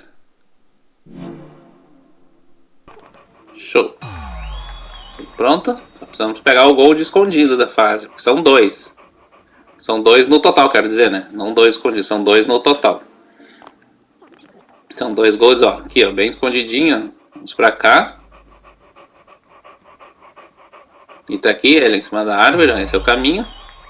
Show. Pronto, só precisamos pegar o gold escondido da fase, porque são dois. São dois no total, quero dizer, né? Não dois escondidos, são dois no total. São dois golds, ó, aqui, ó, bem escondidinho, ó. Vamos pra cá. E tá aqui, ele em cima da árvore, ó, esse é o caminho.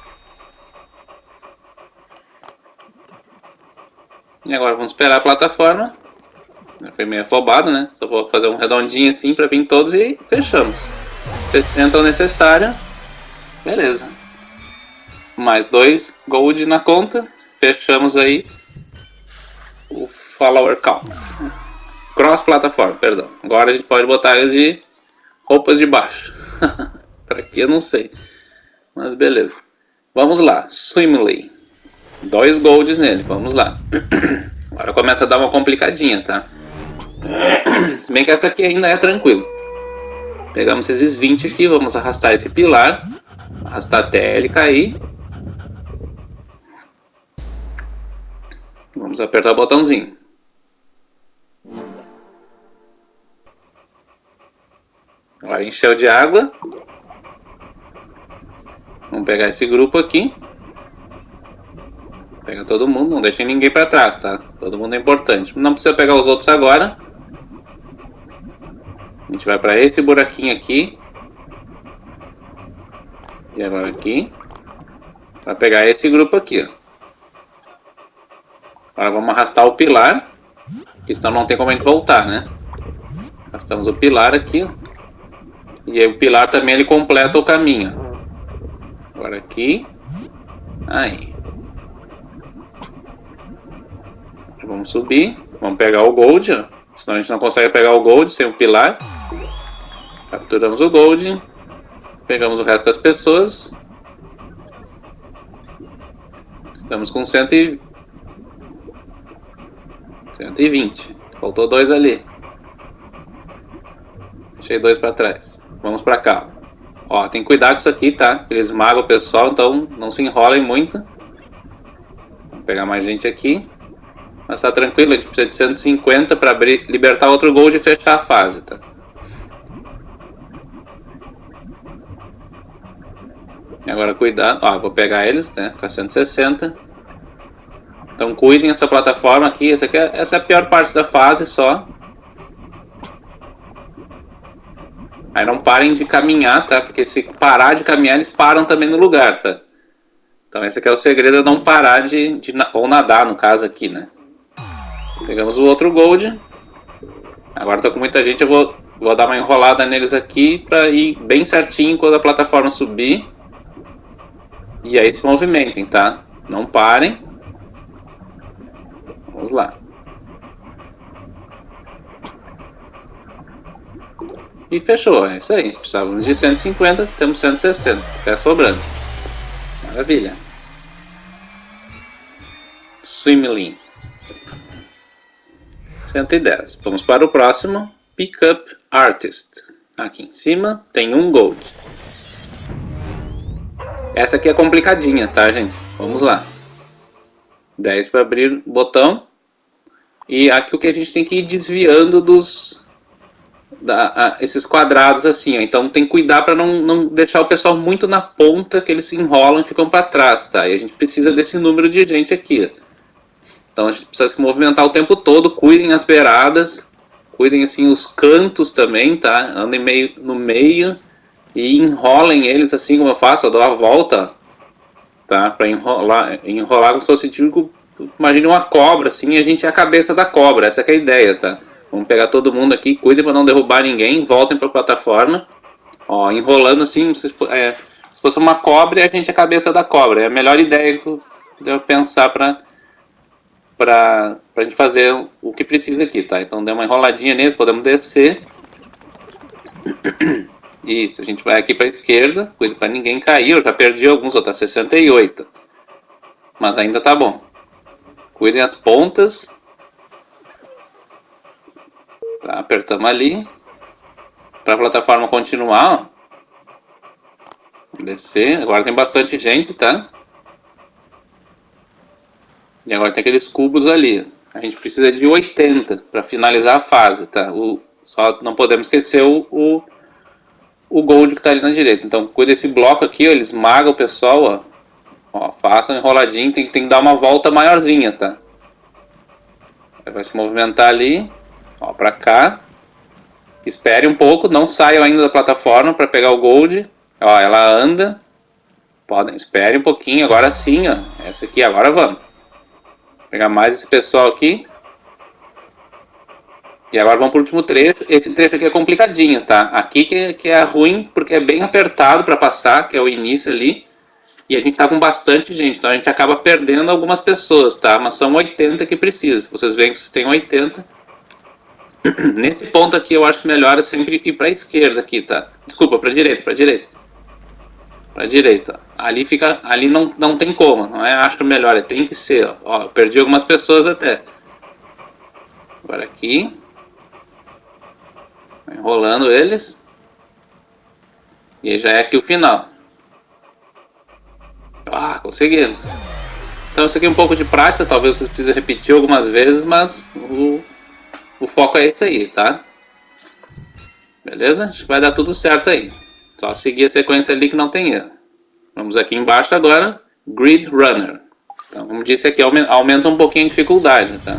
E agora vamos esperar a plataforma. Foi meio afobado, né? Só vou fazer um redondinho assim pra vir todos e fechamos. sessenta é o necessário. Beleza. Mais dois gold na conta. Fechamos aí o follower count. Cross plataforma, perdão. Agora a gente pode botar eles de roupas de baixo. Pra aqui eu não sei. Mas beleza. Vamos lá. Swimley. Dois golds nele. Vamos lá. Agora começa a dar uma complicadinha, tá? Se bem que essa aqui ainda é tranquilo. Pegamos esses vinte aqui. Vamos arrastar esse pilar. Arrastar até ele cair. Vamos apertar o botãozinho. Agora encheu de água. Vamos pegar esse grupo aqui. Pega todo mundo, não deixa ninguém pra trás, tá? Todo mundo é importante. Não precisa pegar os outros agora. A gente vai pra esse buraquinho aqui. E agora aqui. Vai pegar esse grupo aqui, ó. Agora vamos arrastar o pilar. Porque senão não tem como a gente voltar, né? Arrastamos o pilar aqui, ó. E aí o pilar também ele completa o caminho. Agora aqui. Aí. Vamos subir. Vamos pegar o gold, ó. Senão a gente não consegue pegar o gold sem o pilar. Capturamos o gold. Pegamos o resto das pessoas. Estamos com cento e vinte. Faltou dois ali. Deixei dois pra trás. Vamos pra cá. Ó, tem que cuidar com isso aqui, tá? Eles esmagam o pessoal, então não se enrolem muito. Vamos pegar mais gente aqui. Mas tá tranquilo, a gente precisa de cento e cinquenta pra abrir, libertar outro gold e fechar a fase, tá? E agora cuidado, ó, vou pegar eles, né? Ficar cento e sessenta. Então cuidem dessa plataforma aqui, essa, aqui é, essa é a pior parte da fase só. Aí não parem de caminhar, tá? Porque se parar de caminhar, eles param também no lugar, tá? Então esse aqui é o segredo, é não parar de, de... ou nadar, no caso aqui, né? Pegamos o outro gold. Agora tô com muita gente, eu vou, vou dar uma enrolada neles aqui pra ir bem certinho quando a plataforma subir. E aí se movimentem, tá? Não parem. Vamos lá. E fechou, é isso aí. Precisávamos de cento e cinquenta, temos cento e sessenta. Fica sobrando. Maravilha. Swimlin. cento e dez. Vamos para o próximo. Pickup Artist. Aqui em cima tem um gold. Essa aqui é complicadinha, tá, gente? Vamos lá. dez para abrir o botão. E aqui o que a gente tem que ir desviando dos... Da, a, esses quadrados assim, ó. Então tem que cuidar para não, não deixar o pessoal muito na ponta, que eles se enrolam e ficam para trás, tá? E a gente precisa desse número de gente aqui, ó. Então a gente precisa se movimentar o tempo todo, cuidem as beiradas, cuidem assim os cantos também, tá? Andem meio no meio e enrolem eles assim como eu faço, eu dou a volta, tá? Para enrolar, enrolar como se fosse tipo, imagine uma cobra assim, e a gente é a cabeça da cobra, essa que é a ideia, tá? Vamos pegar todo mundo aqui, cuidem para não derrubar ninguém, voltem para a plataforma, ó, enrolando assim, se, for, é, se fosse uma cobra, a gente é a cabeça da cobra, é a melhor ideia que eu devo pensar para Pra, pra gente fazer o que precisa aqui, tá? Então dê uma enroladinha nele, podemos descer. Isso, a gente vai aqui pra esquerda, cuida pra ninguém cair. Eu já perdi alguns, ó, tá sessenta e oito. Mas ainda tá bom. Cuidem as pontas. Tá, apertamos ali. Pra plataforma continuar, ó. Descer, agora tem bastante gente, tá? E agora tem aqueles cubos ali. A gente precisa de oitenta para finalizar a fase, tá? O, só não podemos esquecer o, o, o gold que está ali na direita. Então cuida desse bloco aqui, ó, ele esmaga o pessoal, ó. Ó, faça um enroladinho, tem, tem que dar uma volta maiorzinha, tá? Vai se movimentar ali, ó, para cá. Espere um pouco, não saiam ainda da plataforma para pegar o gold. Ó, ela anda. Podem, espere um pouquinho, agora sim, ó. Essa aqui, agora vamos. Pegar mais esse pessoal aqui. E agora vamos para o último trecho. Esse trecho aqui é complicadinho, tá? Aqui que, que é ruim, porque é bem apertado para passar, que é o início ali. E a gente tá com bastante gente, então a gente acaba perdendo algumas pessoas, tá? Mas são oitenta que precisa. Vocês veem que vocês têm oitenta. Nesse ponto aqui eu acho melhor sempre ir para a esquerda aqui, tá? Desculpa, para a direita, para a direita. Pra direita, ó. Ali fica, ali não, não tem como, não é acho melhor, é, tem que ser, ó. Ó, eu perdi algumas pessoas até. Agora aqui. Enrolando eles. E aí já é aqui o final. Ah, conseguimos. Então isso aqui é um pouco de prática, talvez vocês precisem repetir algumas vezes, mas o, o foco é esse aí, tá? Beleza? Acho que vai dar tudo certo aí. Só seguir a sequência ali que não tem erro. Vamos aqui embaixo agora, Grid Runner. Então, como disse aqui, aumenta um pouquinho a dificuldade, tá?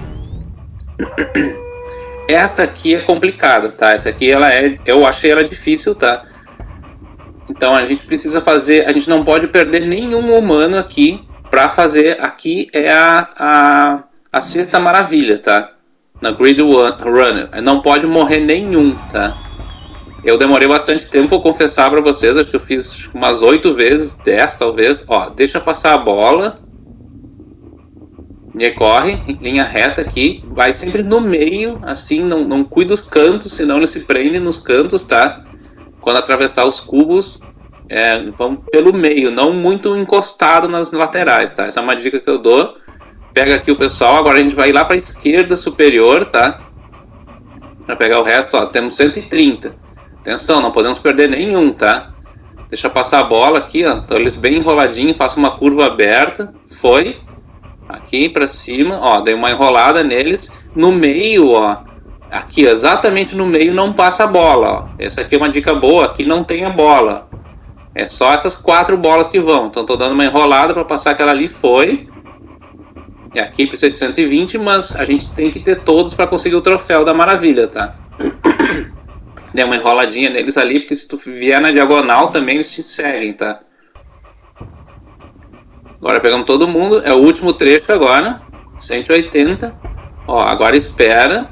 Essa aqui é complicada, tá? Essa aqui, ela é, eu achei ela difícil, tá? Então, a gente precisa fazer, a gente não pode perder nenhum humano aqui pra fazer, aqui é a, a, a sexta maravilha, tá? Na Grid Runner. Não pode morrer nenhum, tá? Eu demorei bastante tempo, vou confessar pra vocês, acho que eu fiz umas oito vezes, dez talvez. Ó, deixa passar a bola. Decorre, em linha reta aqui, vai sempre no meio, assim, não, não cuida dos cantos, senão ele se prende nos cantos, tá? Quando atravessar os cubos, é, vamos pelo meio, não muito encostado nas laterais, tá? Essa é uma dica que eu dou. Pega aqui o pessoal, agora a gente vai lá pra esquerda superior, tá? Pra pegar o resto, ó, temos cento e trinta. Atenção, não podemos perder nenhum, tá? Deixa passar a bola aqui, ó, então eles bem enroladinho, faça uma curva aberta, foi... Aqui pra cima, ó, dei uma enrolada neles. No meio, ó, aqui exatamente no meio não passa a bola, ó. Essa aqui é uma dica boa, aqui não tem a bola. É só essas quatro bolas que vão. Então tô dando uma enrolada pra passar aquela ali, foi. E aqui precisa de cento e vinte, mas a gente tem que ter todos pra conseguir o troféu da maravilha, tá? Dei uma enroladinha neles ali, porque se tu vier na diagonal também eles te seguem, tá? Agora pegamos todo mundo, é o último trecho agora, cento e oitenta. Ó, agora espera.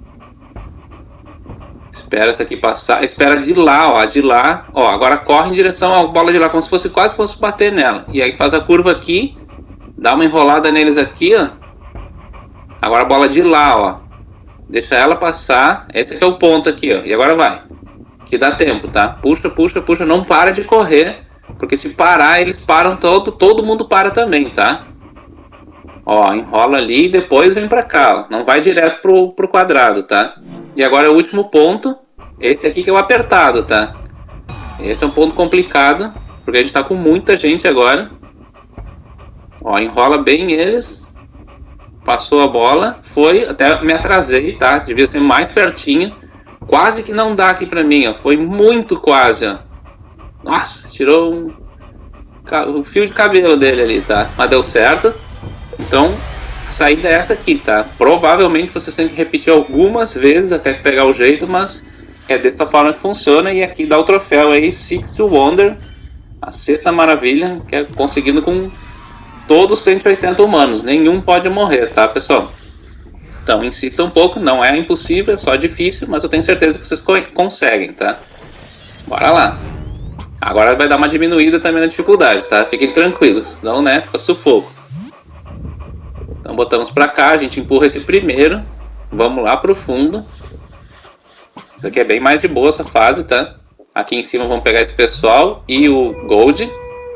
Espera essa aqui passar, espera de lá, ó, de lá. Ó, agora corre em direção à bola de lá, como se fosse quase fosse bater nela. E aí faz a curva aqui, dá uma enrolada neles aqui, ó. Agora a bola de lá, ó. Deixa ela passar, esse aqui é o ponto aqui, ó. E agora vai. Que dá tempo, tá? Puxa, puxa, puxa, não para de correr. Porque se parar, eles param todo, todo mundo para também, tá? Ó, enrola ali e depois vem pra cá, ó. Não vai direto pro, pro quadrado, tá? E agora o último ponto, esse aqui que é o apertado, tá? Esse é um ponto complicado, porque a gente tá com muita gente agora. Ó, enrola bem eles. Passou a bola, foi, até me atrasei, tá? Devia ser mais pertinho. Quase que não dá aqui pra mim, ó. Foi muito quase, ó. Nossa, tirou um... o fio de cabelo dele ali, tá? Mas deu certo. Então, a saída é essa aqui, tá? Provavelmente vocês têm que repetir algumas vezes até pegar o jeito, mas é dessa forma que funciona. E aqui dá o troféu aí, Sixth Wonder, a sexta maravilha, que é conseguindo com todos os cento e oitenta humanos. Nenhum pode morrer, tá, pessoal? Então, insista um pouco, não é impossível, é só difícil, mas eu tenho certeza que vocês conseguem, tá? Bora lá! Agora vai dar uma diminuída também na dificuldade, tá? Fiquem tranquilos, senão, né, fica sufoco. Então botamos pra cá, a gente empurra esse primeiro. Vamos lá pro fundo. Isso aqui é bem mais de boa essa fase, tá? Aqui em cima vamos pegar esse pessoal e o Gold.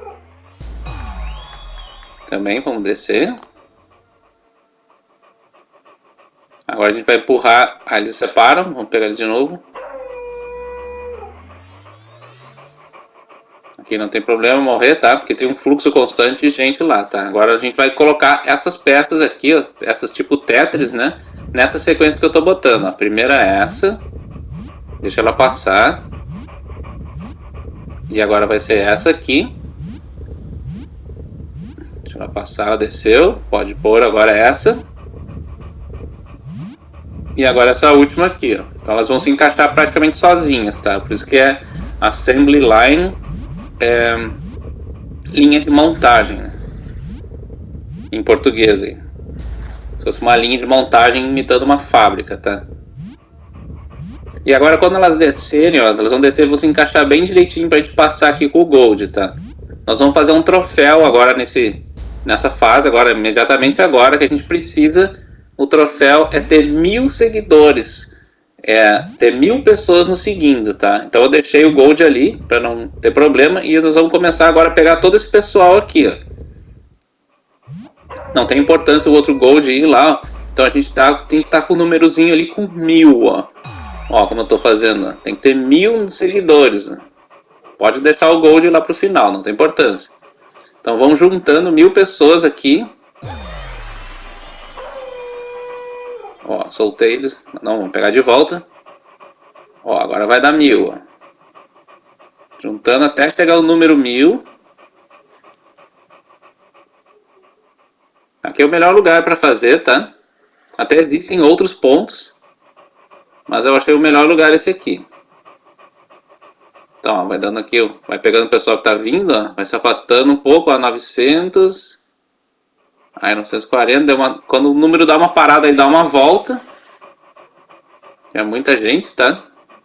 Também vamos descer. Agora a gente vai empurrar, aí eles separam, vamos pegar eles de novo. Aqui não tem problema morrer, tá? Porque tem um fluxo constante de gente lá, tá? Agora a gente vai colocar essas peças aqui, ó, essas tipo Tetris, né? Nessa sequência que eu tô botando. A primeira é essa. Deixa ela passar. E agora vai ser essa aqui. Deixa ela passar, ela desceu. Pode pôr agora essa. E agora essa última aqui, ó. Então elas vão se encaixar praticamente sozinhas, tá? Por isso que é Assembly Line. É, linha de montagem, né? Em português aí. Se fosse uma linha de montagem imitando uma fábrica, tá? E agora quando elas descerem, ó, elas vão descer e vão se encaixar bem direitinho pra gente passar aqui com o Gold, tá? Nós vamos fazer um troféu agora nesse, nessa fase, agora imediatamente agora, que a gente precisa. O troféu é ter mil seguidores. É ter mil pessoas nos seguindo, tá? Então eu deixei o Gold ali para não ter problema e nós vamos começar agora a pegar todo esse pessoal aqui, ó. Não tem importância o outro Gold ir lá, ó. Então a gente tá, tem que estar tá com o númerozinho ali com mil, ó. Ó, como eu tô fazendo, ó. Tem que ter mil seguidores, ó. Pode deixar o Gold lá pro final, não tem importância. Então vamos juntando mil pessoas aqui. Ó, soltei eles. Não, vamos pegar de volta. Ó, agora vai dar mil, ó. Juntando até chegar o número mil. Aqui é o melhor lugar para fazer, tá? Até existem outros pontos, mas eu achei o melhor lugar esse aqui. Então, ó, vai dando aqui, ó, vai pegando o pessoal que tá vindo, ó, vai se afastando um pouco, ó, novecentos. Aí novecentos e quarenta, deu uma, quando o número dá uma parada, ele dá uma volta. É muita gente, tá?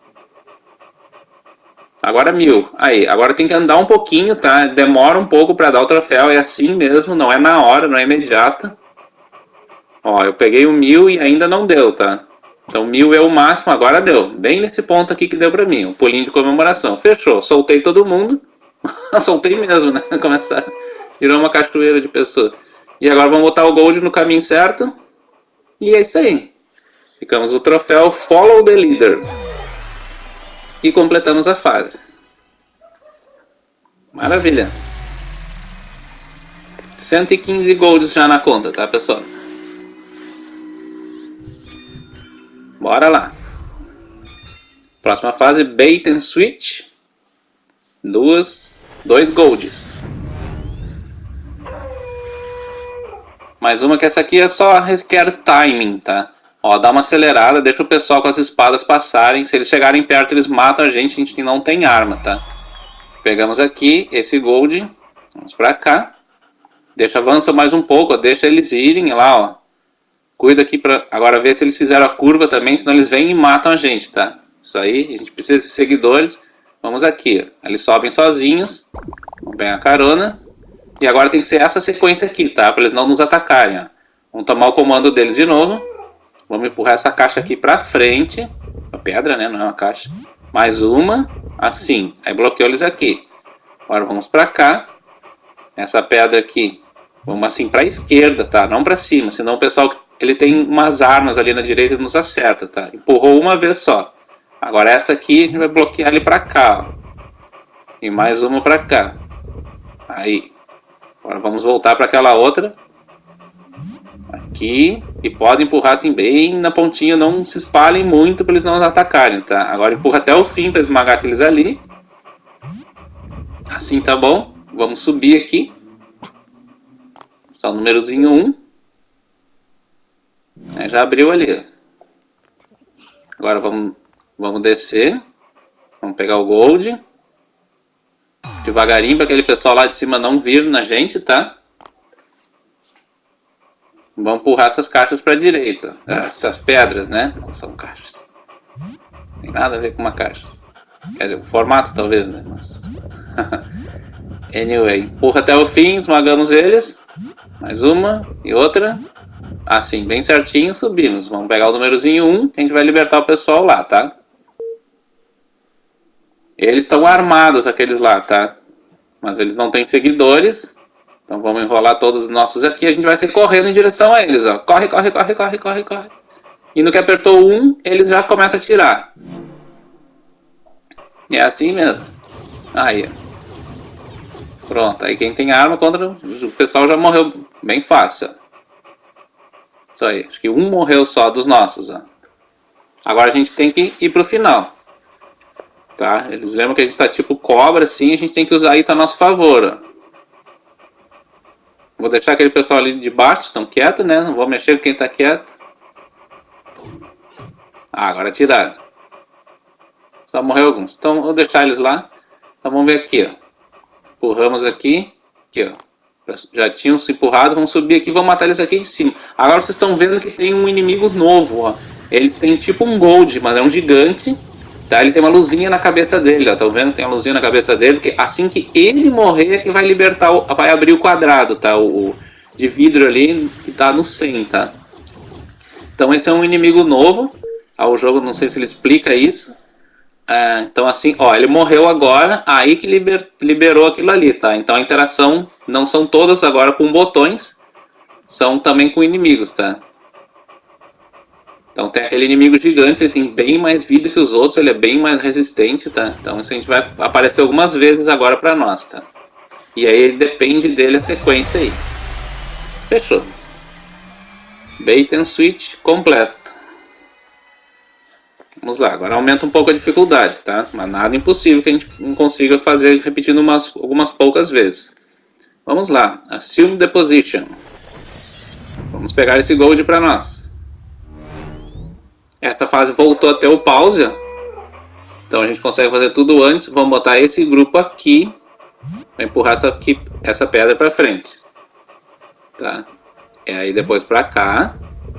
Agora mil. Aí, agora tem que andar um pouquinho, tá? Demora um pouco para dar o troféu, é assim mesmo, não é na hora, não é imediata. Ó, eu peguei o mil e ainda não deu, tá? Então mil é o máximo, agora deu. Bem nesse ponto aqui que deu pra mim, um pulinho de comemoração. Fechou, soltei todo mundo. Soltei mesmo, né? Começar, virou uma cachoeira de pessoas. E agora vamos botar o gold no caminho certo. E é isso aí. Ficamos o troféu Follow the Leader. E completamos a fase. Maravilha. cento e quinze golds já na conta, tá, pessoal? Bora lá. Próxima fase, Bait and Switch. Duas, dois golds. Mais uma que essa aqui é só requer timing, tá? Ó, dá uma acelerada, deixa o pessoal com as espadas passarem. Se eles chegarem perto, eles matam a gente, a gente não tem arma, tá? Pegamos aqui esse gold. Vamos pra cá. Deixa, avança mais um pouco, ó, deixa eles irem lá, ó. Cuida aqui pra agora ver se eles fizeram a curva também, senão eles vêm e matam a gente, tá? Isso aí, a gente precisa de seguidores. Vamos aqui, ó. Eles sobem sozinhos. Vamos pegar a carona. E agora tem que ser essa sequência aqui, tá? Pra eles não nos atacarem, ó. Vamos tomar o comando deles de novo. Vamos empurrar essa caixa aqui pra frente. Uma pedra, né? Não é uma caixa. Mais uma. Assim. Aí bloqueou eles aqui. Agora vamos pra cá. Essa pedra aqui. Vamos assim pra esquerda, tá? Não pra cima. Senão o pessoal, ele tem umas armas ali na direita e nos acerta, tá? Empurrou uma vez só. Agora essa aqui a gente vai bloquear ali pra cá, ó. E mais uma pra cá. Aí. Agora vamos voltar pra aquela outra. Aqui. E pode empurrar assim bem na pontinha. Não se espalhem muito para eles não nos atacarem, tá? Agora empurra até o fim para esmagar aqueles ali. Assim tá bom. Vamos subir aqui. Só o númerozinho um. Aí já abriu ali, ó. Agora vamos, vamos descer. Vamos pegar o gold. Devagarinho para aquele pessoal lá de cima não vir na gente, tá? Vamos empurrar essas caixas para a direita. Essas pedras, né? Não são caixas. Não tem nada a ver com uma caixa. Quer dizer, o formato talvez, né? Mas... anyway, empurra até o fim, esmagamos eles. Mais uma e outra. Assim, bem certinho, subimos. Vamos pegar o númerozinho um, que a gente vai libertar o pessoal lá, tá? Eles estão armados, aqueles lá, tá? Mas eles não têm seguidores. Então vamos enrolar todos os nossos aqui. A gente vai sair correndo em direção a eles, ó. Corre, corre, corre, corre, corre, corre. E no que apertou um, eles já começam a tirar. E é assim mesmo. Aí, ó. Pronto. Aí quem tem arma contra... o pessoal já morreu bem fácil, ó. Isso aí. Acho que um morreu só dos nossos, ó. Agora a gente tem que ir pro final. Tá? Eles lembram que a gente tá tipo cobra, assim. A gente tem que usar isso a nosso favor, ó. Vou deixar aquele pessoal ali de baixo, estão quietos, né? Não vou mexer com quem está quieto. Ah, agora tiraram. Só morreu alguns. Então vou deixar eles lá. Então vamos ver aqui, ó. Empurramos aqui. Aqui, ó. Já tinham se empurrado. Vamos subir aqui e vamos matar eles aqui de cima. Agora vocês estão vendo que tem um inimigo novo, ó. Eles têm tipo um gold, mas é um gigante. Tá? Ele tem uma luzinha na cabeça dele, ó. Estão vendo? Tem uma luzinha na cabeça dele. Porque assim que ele morrer, é que vai libertar, o, vai abrir o quadrado, tá? O, o de vidro ali que tá no cem, tá? Então esse é um inimigo novo. Ah, o jogo, não sei se ele explica isso. Ah, então assim, ó, ele morreu agora. Aí que liber, liberou aquilo ali, tá? Então a interação não são todas agora com botões. São também com inimigos, tá? Então tem aquele inimigo gigante, ele tem bem mais vida que os outros, ele é bem mais resistente, tá? Então isso a gente vai aparecer algumas vezes agora pra nós, tá? E aí depende dele a sequência aí. Fechou. Bait and Switch completo. Vamos lá, agora aumenta um pouco a dificuldade, tá? Mas nada impossível que a gente não consiga fazer repetindo umas, algumas poucas vezes. Vamos lá, Assume the Position. Vamos pegar esse gold para nós. Essa fase voltou até o pause. Então a gente consegue fazer tudo antes. Vamos botar esse grupo aqui para empurrar essa, aqui, essa pedra para frente. Tá? E aí depois para cá.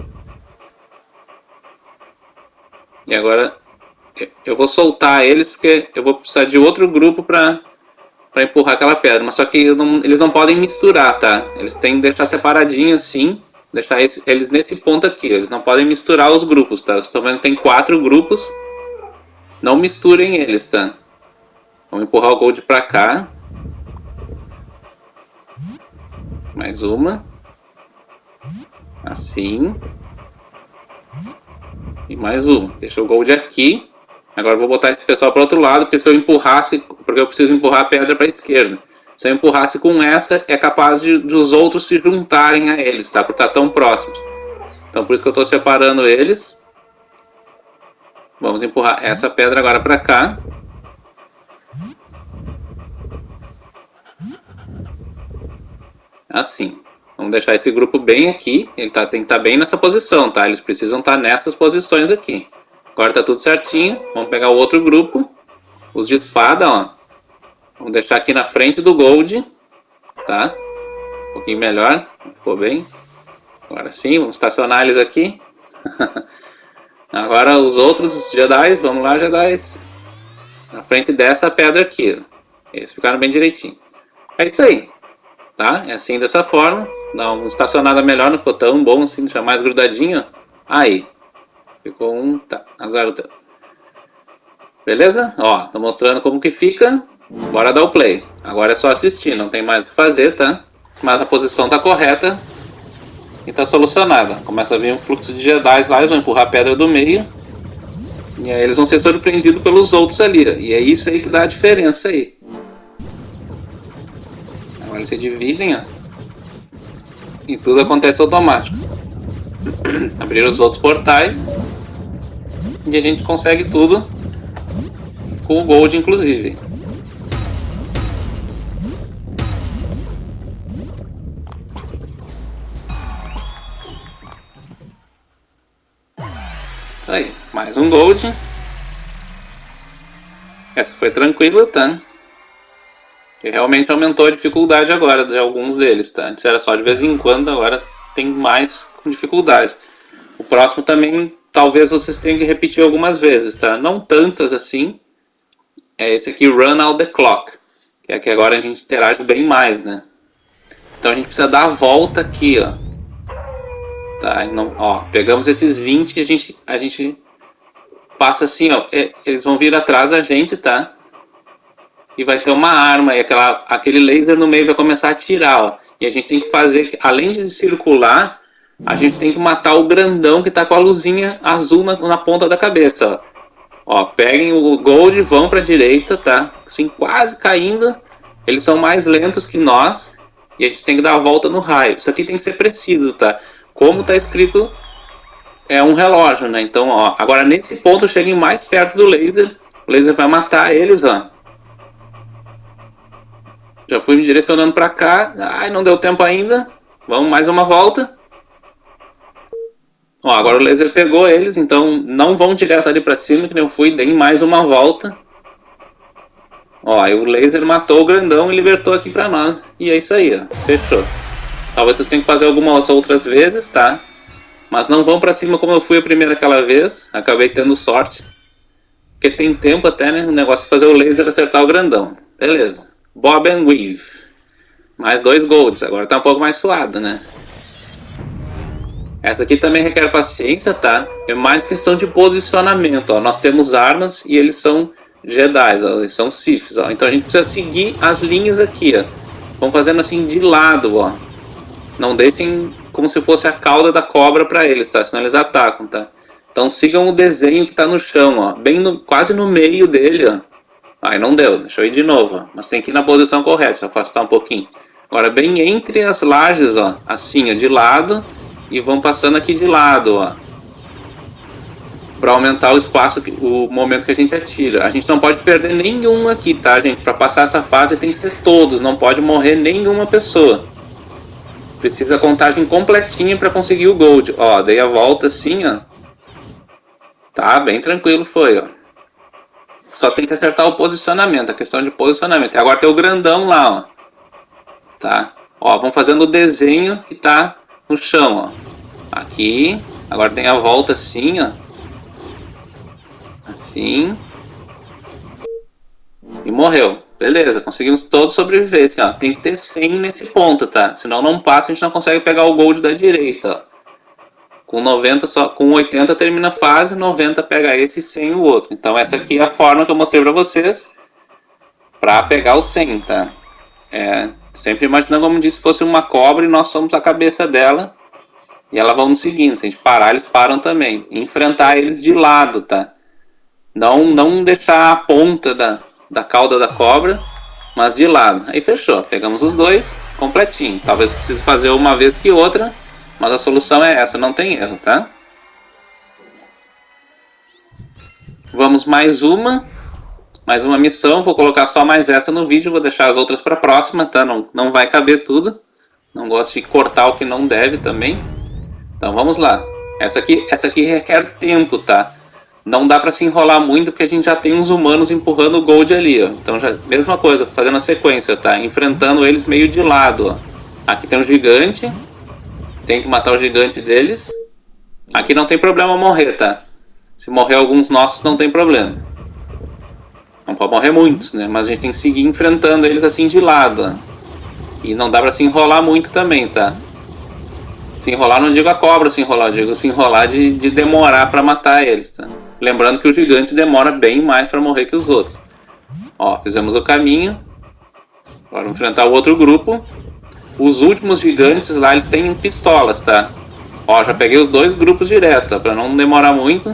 E agora eu vou soltar eles porque eu vou precisar de outro grupo para para empurrar aquela pedra. Mas só que não, eles não podem misturar, tá? Eles têm que deixar separadinho assim. Deixar esse, eles nesse ponto aqui. Eles não podem misturar os grupos, tá? Vocês estão vendo que tem quatro grupos. Não misturem eles, tá? Vamos empurrar o gold para cá. Mais uma. Assim. E mais uma. Deixa o gold aqui. Agora eu vou botar esse pessoal para o outro lado, porque se eu empurrasse... Porque eu preciso empurrar a pedra para a esquerda. Se eu empurrasse com essa, é capaz de, de os outros se juntarem a eles, tá? Por estar tão próximos. Então por isso que eu estou separando eles. Vamos empurrar essa pedra agora para cá. Assim. Vamos deixar esse grupo bem aqui. Ele tá, tem que estar bem nessa posição, tá? Eles precisam estar nessas posições aqui. Agora tá tudo certinho. Vamos pegar o outro grupo. Os de espada, ó. Vamos deixar aqui na frente do gold. Tá? Um pouquinho melhor. Ficou bem. Agora sim, vamos estacionar eles aqui. Agora os outros Jedi. Vamos lá, Jedi. Na frente dessa pedra aqui. Eles ficaram bem direitinho. É isso aí. Tá? É assim, dessa forma. Dá uma estacionada melhor. Não ficou tão bom assim. Deixar mais grudadinho. Aí. Ficou um... Tá, azar o teu. Beleza? Ó, tô mostrando como que fica. Bora dar o play. Agora é só assistir, não tem mais o que fazer, tá? Mas a posição tá correta. E tá solucionada. Começa a vir um fluxo de Jedi lá, eles vão empurrar a pedra do meio. E aí eles vão ser surpreendidos pelos outros ali. E é isso aí que dá a diferença aí. Agora eles se dividem, ó. E tudo acontece automático. Abrir os outros portais. E a gente consegue tudo com o gold, inclusive. Aí, mais um gold. Essa foi tranquila, tá? E realmente aumentou a dificuldade agora de alguns deles, tá? Antes era só de vez em quando, agora tem mais com dificuldade. O próximo também, talvez vocês tenham que repetir algumas vezes, tá? Não tantas assim. É esse aqui, Run Out the Clock. Que é que agora a gente interage bem mais, né? Então a gente precisa dar a volta aqui, ó. Tá, não, ó, pegamos esses vinte e a gente, a gente passa assim, ó. É, eles vão vir atrás da gente, tá? E vai ter uma arma e aquela, aquele laser no meio vai começar a atirar, ó. E a gente tem que fazer, além de circular, a gente tem que matar o grandão que tá com a luzinha azul na, na ponta da cabeça, ó. Ó, peguem o gold, vão pra direita, tá? Assim, quase caindo. Eles são mais lentos que nós. E a gente tem que dar a volta no raio. Isso aqui tem que ser preciso, tá? Como tá escrito, é um relógio, né? Então, ó, agora nesse ponto cheguem mais perto do laser. O laser vai matar eles, ó. Já fui me direcionando pra cá. Ai, não deu tempo ainda. Vamos mais uma volta. Ó, agora o laser pegou eles, então não vão direto ali pra cima, que nem eu fui, deem mais uma volta. Ó, aí o laser matou o grandão e libertou aqui pra nós. E é isso aí, ó, fechou. Talvez vocês tenham que fazer algumas outras vezes, tá? Mas não vão pra cima como eu fui a primeira aquela vez, acabei tendo sorte. Porque tem tempo até, né, o negócio de fazer o laser acertar o grandão. Beleza, Bob and Weave. Mais dois golds, agora tá um pouco mais suado, né? Essa aqui também requer paciência, tá? É mais questão de posicionamento, ó. Nós temos armas e eles são Jedi, ó. Eles são Siths, ó. Então a gente precisa seguir as linhas aqui, ó. Vamos fazendo assim de lado, ó. Não deixem como se fosse a cauda da cobra para eles, tá? Senão eles atacam, tá? Então sigam o desenho que tá no chão, ó. Bem no, quase no meio dele, ó. Ai, não deu. Deixa eu ir de novo, ó. Mas tem que ir na posição correta, pra afastar um pouquinho. Agora bem entre as lajes, ó. Assim, ó, de lado. E vão passando aqui de lado, ó. para aumentar o espaço, o momento que a gente atira. A gente não pode perder nenhum aqui, tá, gente? Para passar essa fase tem que ser todos, não pode morrer nenhuma pessoa. Precisa contagem completinha para conseguir o gold. Ó, dei a volta assim, ó. Tá, bem tranquilo foi, ó. Só tem que acertar o posicionamento, a questão de posicionamento. E agora tem o grandão lá, ó. Tá? Ó, vamos fazendo o desenho que tá no chão, ó. Aqui. Agora tem a volta assim, ó. Assim. E morreu. Beleza, conseguimos todos sobreviver. Assim, ó. Tem que ter cem nesse ponto, tá? Senão não passa, a gente não consegue pegar o gold da direita, ó. Com noventa só, com oitenta termina a fase, noventa pega esse e cem o outro. Então essa aqui é a forma que eu mostrei pra vocês pra pegar o cem, tá? É, sempre imaginando, como disse, se fosse uma cobra e nós somos a cabeça dela. E ela vai nos seguindo, se a gente parar, eles param também. Enfrentar eles de lado, tá? Não, não deixar a ponta da, da cauda da cobra, mas de lado. Aí fechou, pegamos os dois, completinho. Talvez precise fazer uma vez que outra, mas a solução é essa, não tem erro, tá? Vamos mais uma, mais uma missão, vou colocar só mais essa no vídeo, vou deixar as outras para a próxima, tá? Não, não vai caber tudo, não gosto de cortar o que não deve também. Então vamos lá, essa aqui, essa aqui requer tempo, tá? Não dá para se enrolar muito porque a gente já tem uns humanos empurrando o gold ali, ó. Então já, mesma coisa, fazendo a sequência, tá? Enfrentando eles meio de lado, ó. Aqui tem um gigante. Tem que matar o gigante deles. Aqui não tem problema morrer, tá? Se morrer alguns nossos não tem problema. Não pode morrer muitos, né? Mas a gente tem que seguir enfrentando eles assim de lado, ó. E não dá pra se enrolar muito também, tá? Se enrolar não digo a cobra se enrolar, digo se enrolar de, de demorar pra matar eles, tá? Lembrando que o gigante demora bem mais pra morrer que os outros. Ó, fizemos o caminho. Agora vamos enfrentar o outro grupo. Os últimos gigantes lá, eles têm pistolas, tá? Ó, já peguei os dois grupos direto, ó, pra não demorar muito.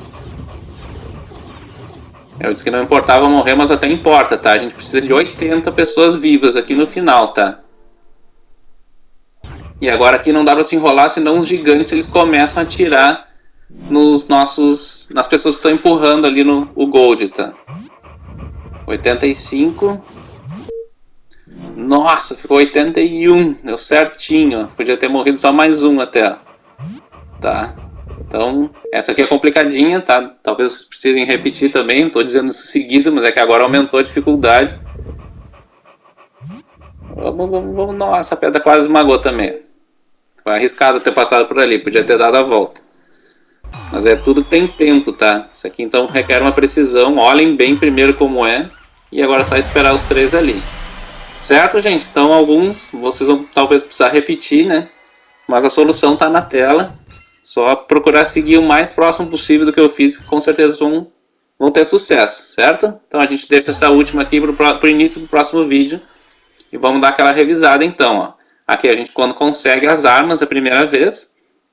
Eu disse que não importava morrer, mas até importa, tá? A gente precisa de oitenta pessoas vivas aqui no final, tá? E agora aqui não dá pra se enrolar, senão os gigantes eles começam a atirar nos nossos, nas pessoas que estão empurrando ali no o gold, tá? oitenta e cinco. Nossa, ficou oitenta e um, deu certinho, podia ter morrido só mais um até, tá? Então, essa aqui é complicadinha, tá? Talvez vocês precisem repetir também, não tô dizendo isso seguido, mas é que agora aumentou a dificuldade. Vamos, vamos, vamos, nossa, a pedra quase esmagou também. Foi arriscado ter passado por ali, podia ter dado a volta. Mas é tudo que tem tempo, tá? Isso aqui então requer uma precisão, olhem bem primeiro como é, e agora é só esperar os três ali. Certo, gente? Então alguns vocês vão talvez precisar repetir, né? Mas a solução está na tela. Só procurar seguir o mais próximo possível do que eu fiz, que com certeza vão, vão ter sucesso, certo? Então a gente deixa essa última aqui para o início do próximo vídeo. E vamos dar aquela revisada então, ó. Aqui a gente quando consegue as armas a primeira vez.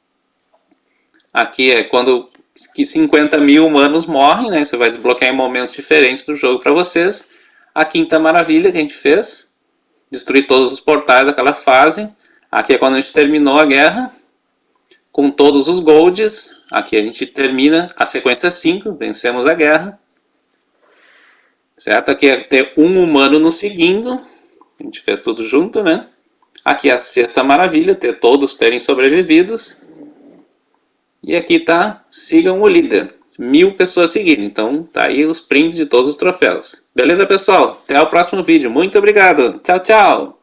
Aqui é quando que cinquenta mil humanos morrem, né? Você vai desbloquear em momentos diferentes do jogo para vocês. A quinta maravilha que a gente fez. Destruir todos os portais daquela fase. Aqui é quando a gente terminou a guerra. Com todos os golds. Aqui a gente termina a sequência cinco. Vencemos a guerra. Certo? Aqui é ter um humano nos seguindo. A gente fez tudo junto, né? Aqui é a sexta maravilha. Ter todos terem sobrevividos. E aqui tá, sigam o líder. Mil pessoas seguindo. Então tá aí os prints de todos os troféus. Beleza, pessoal? Até o próximo vídeo. Muito obrigado. Tchau, tchau.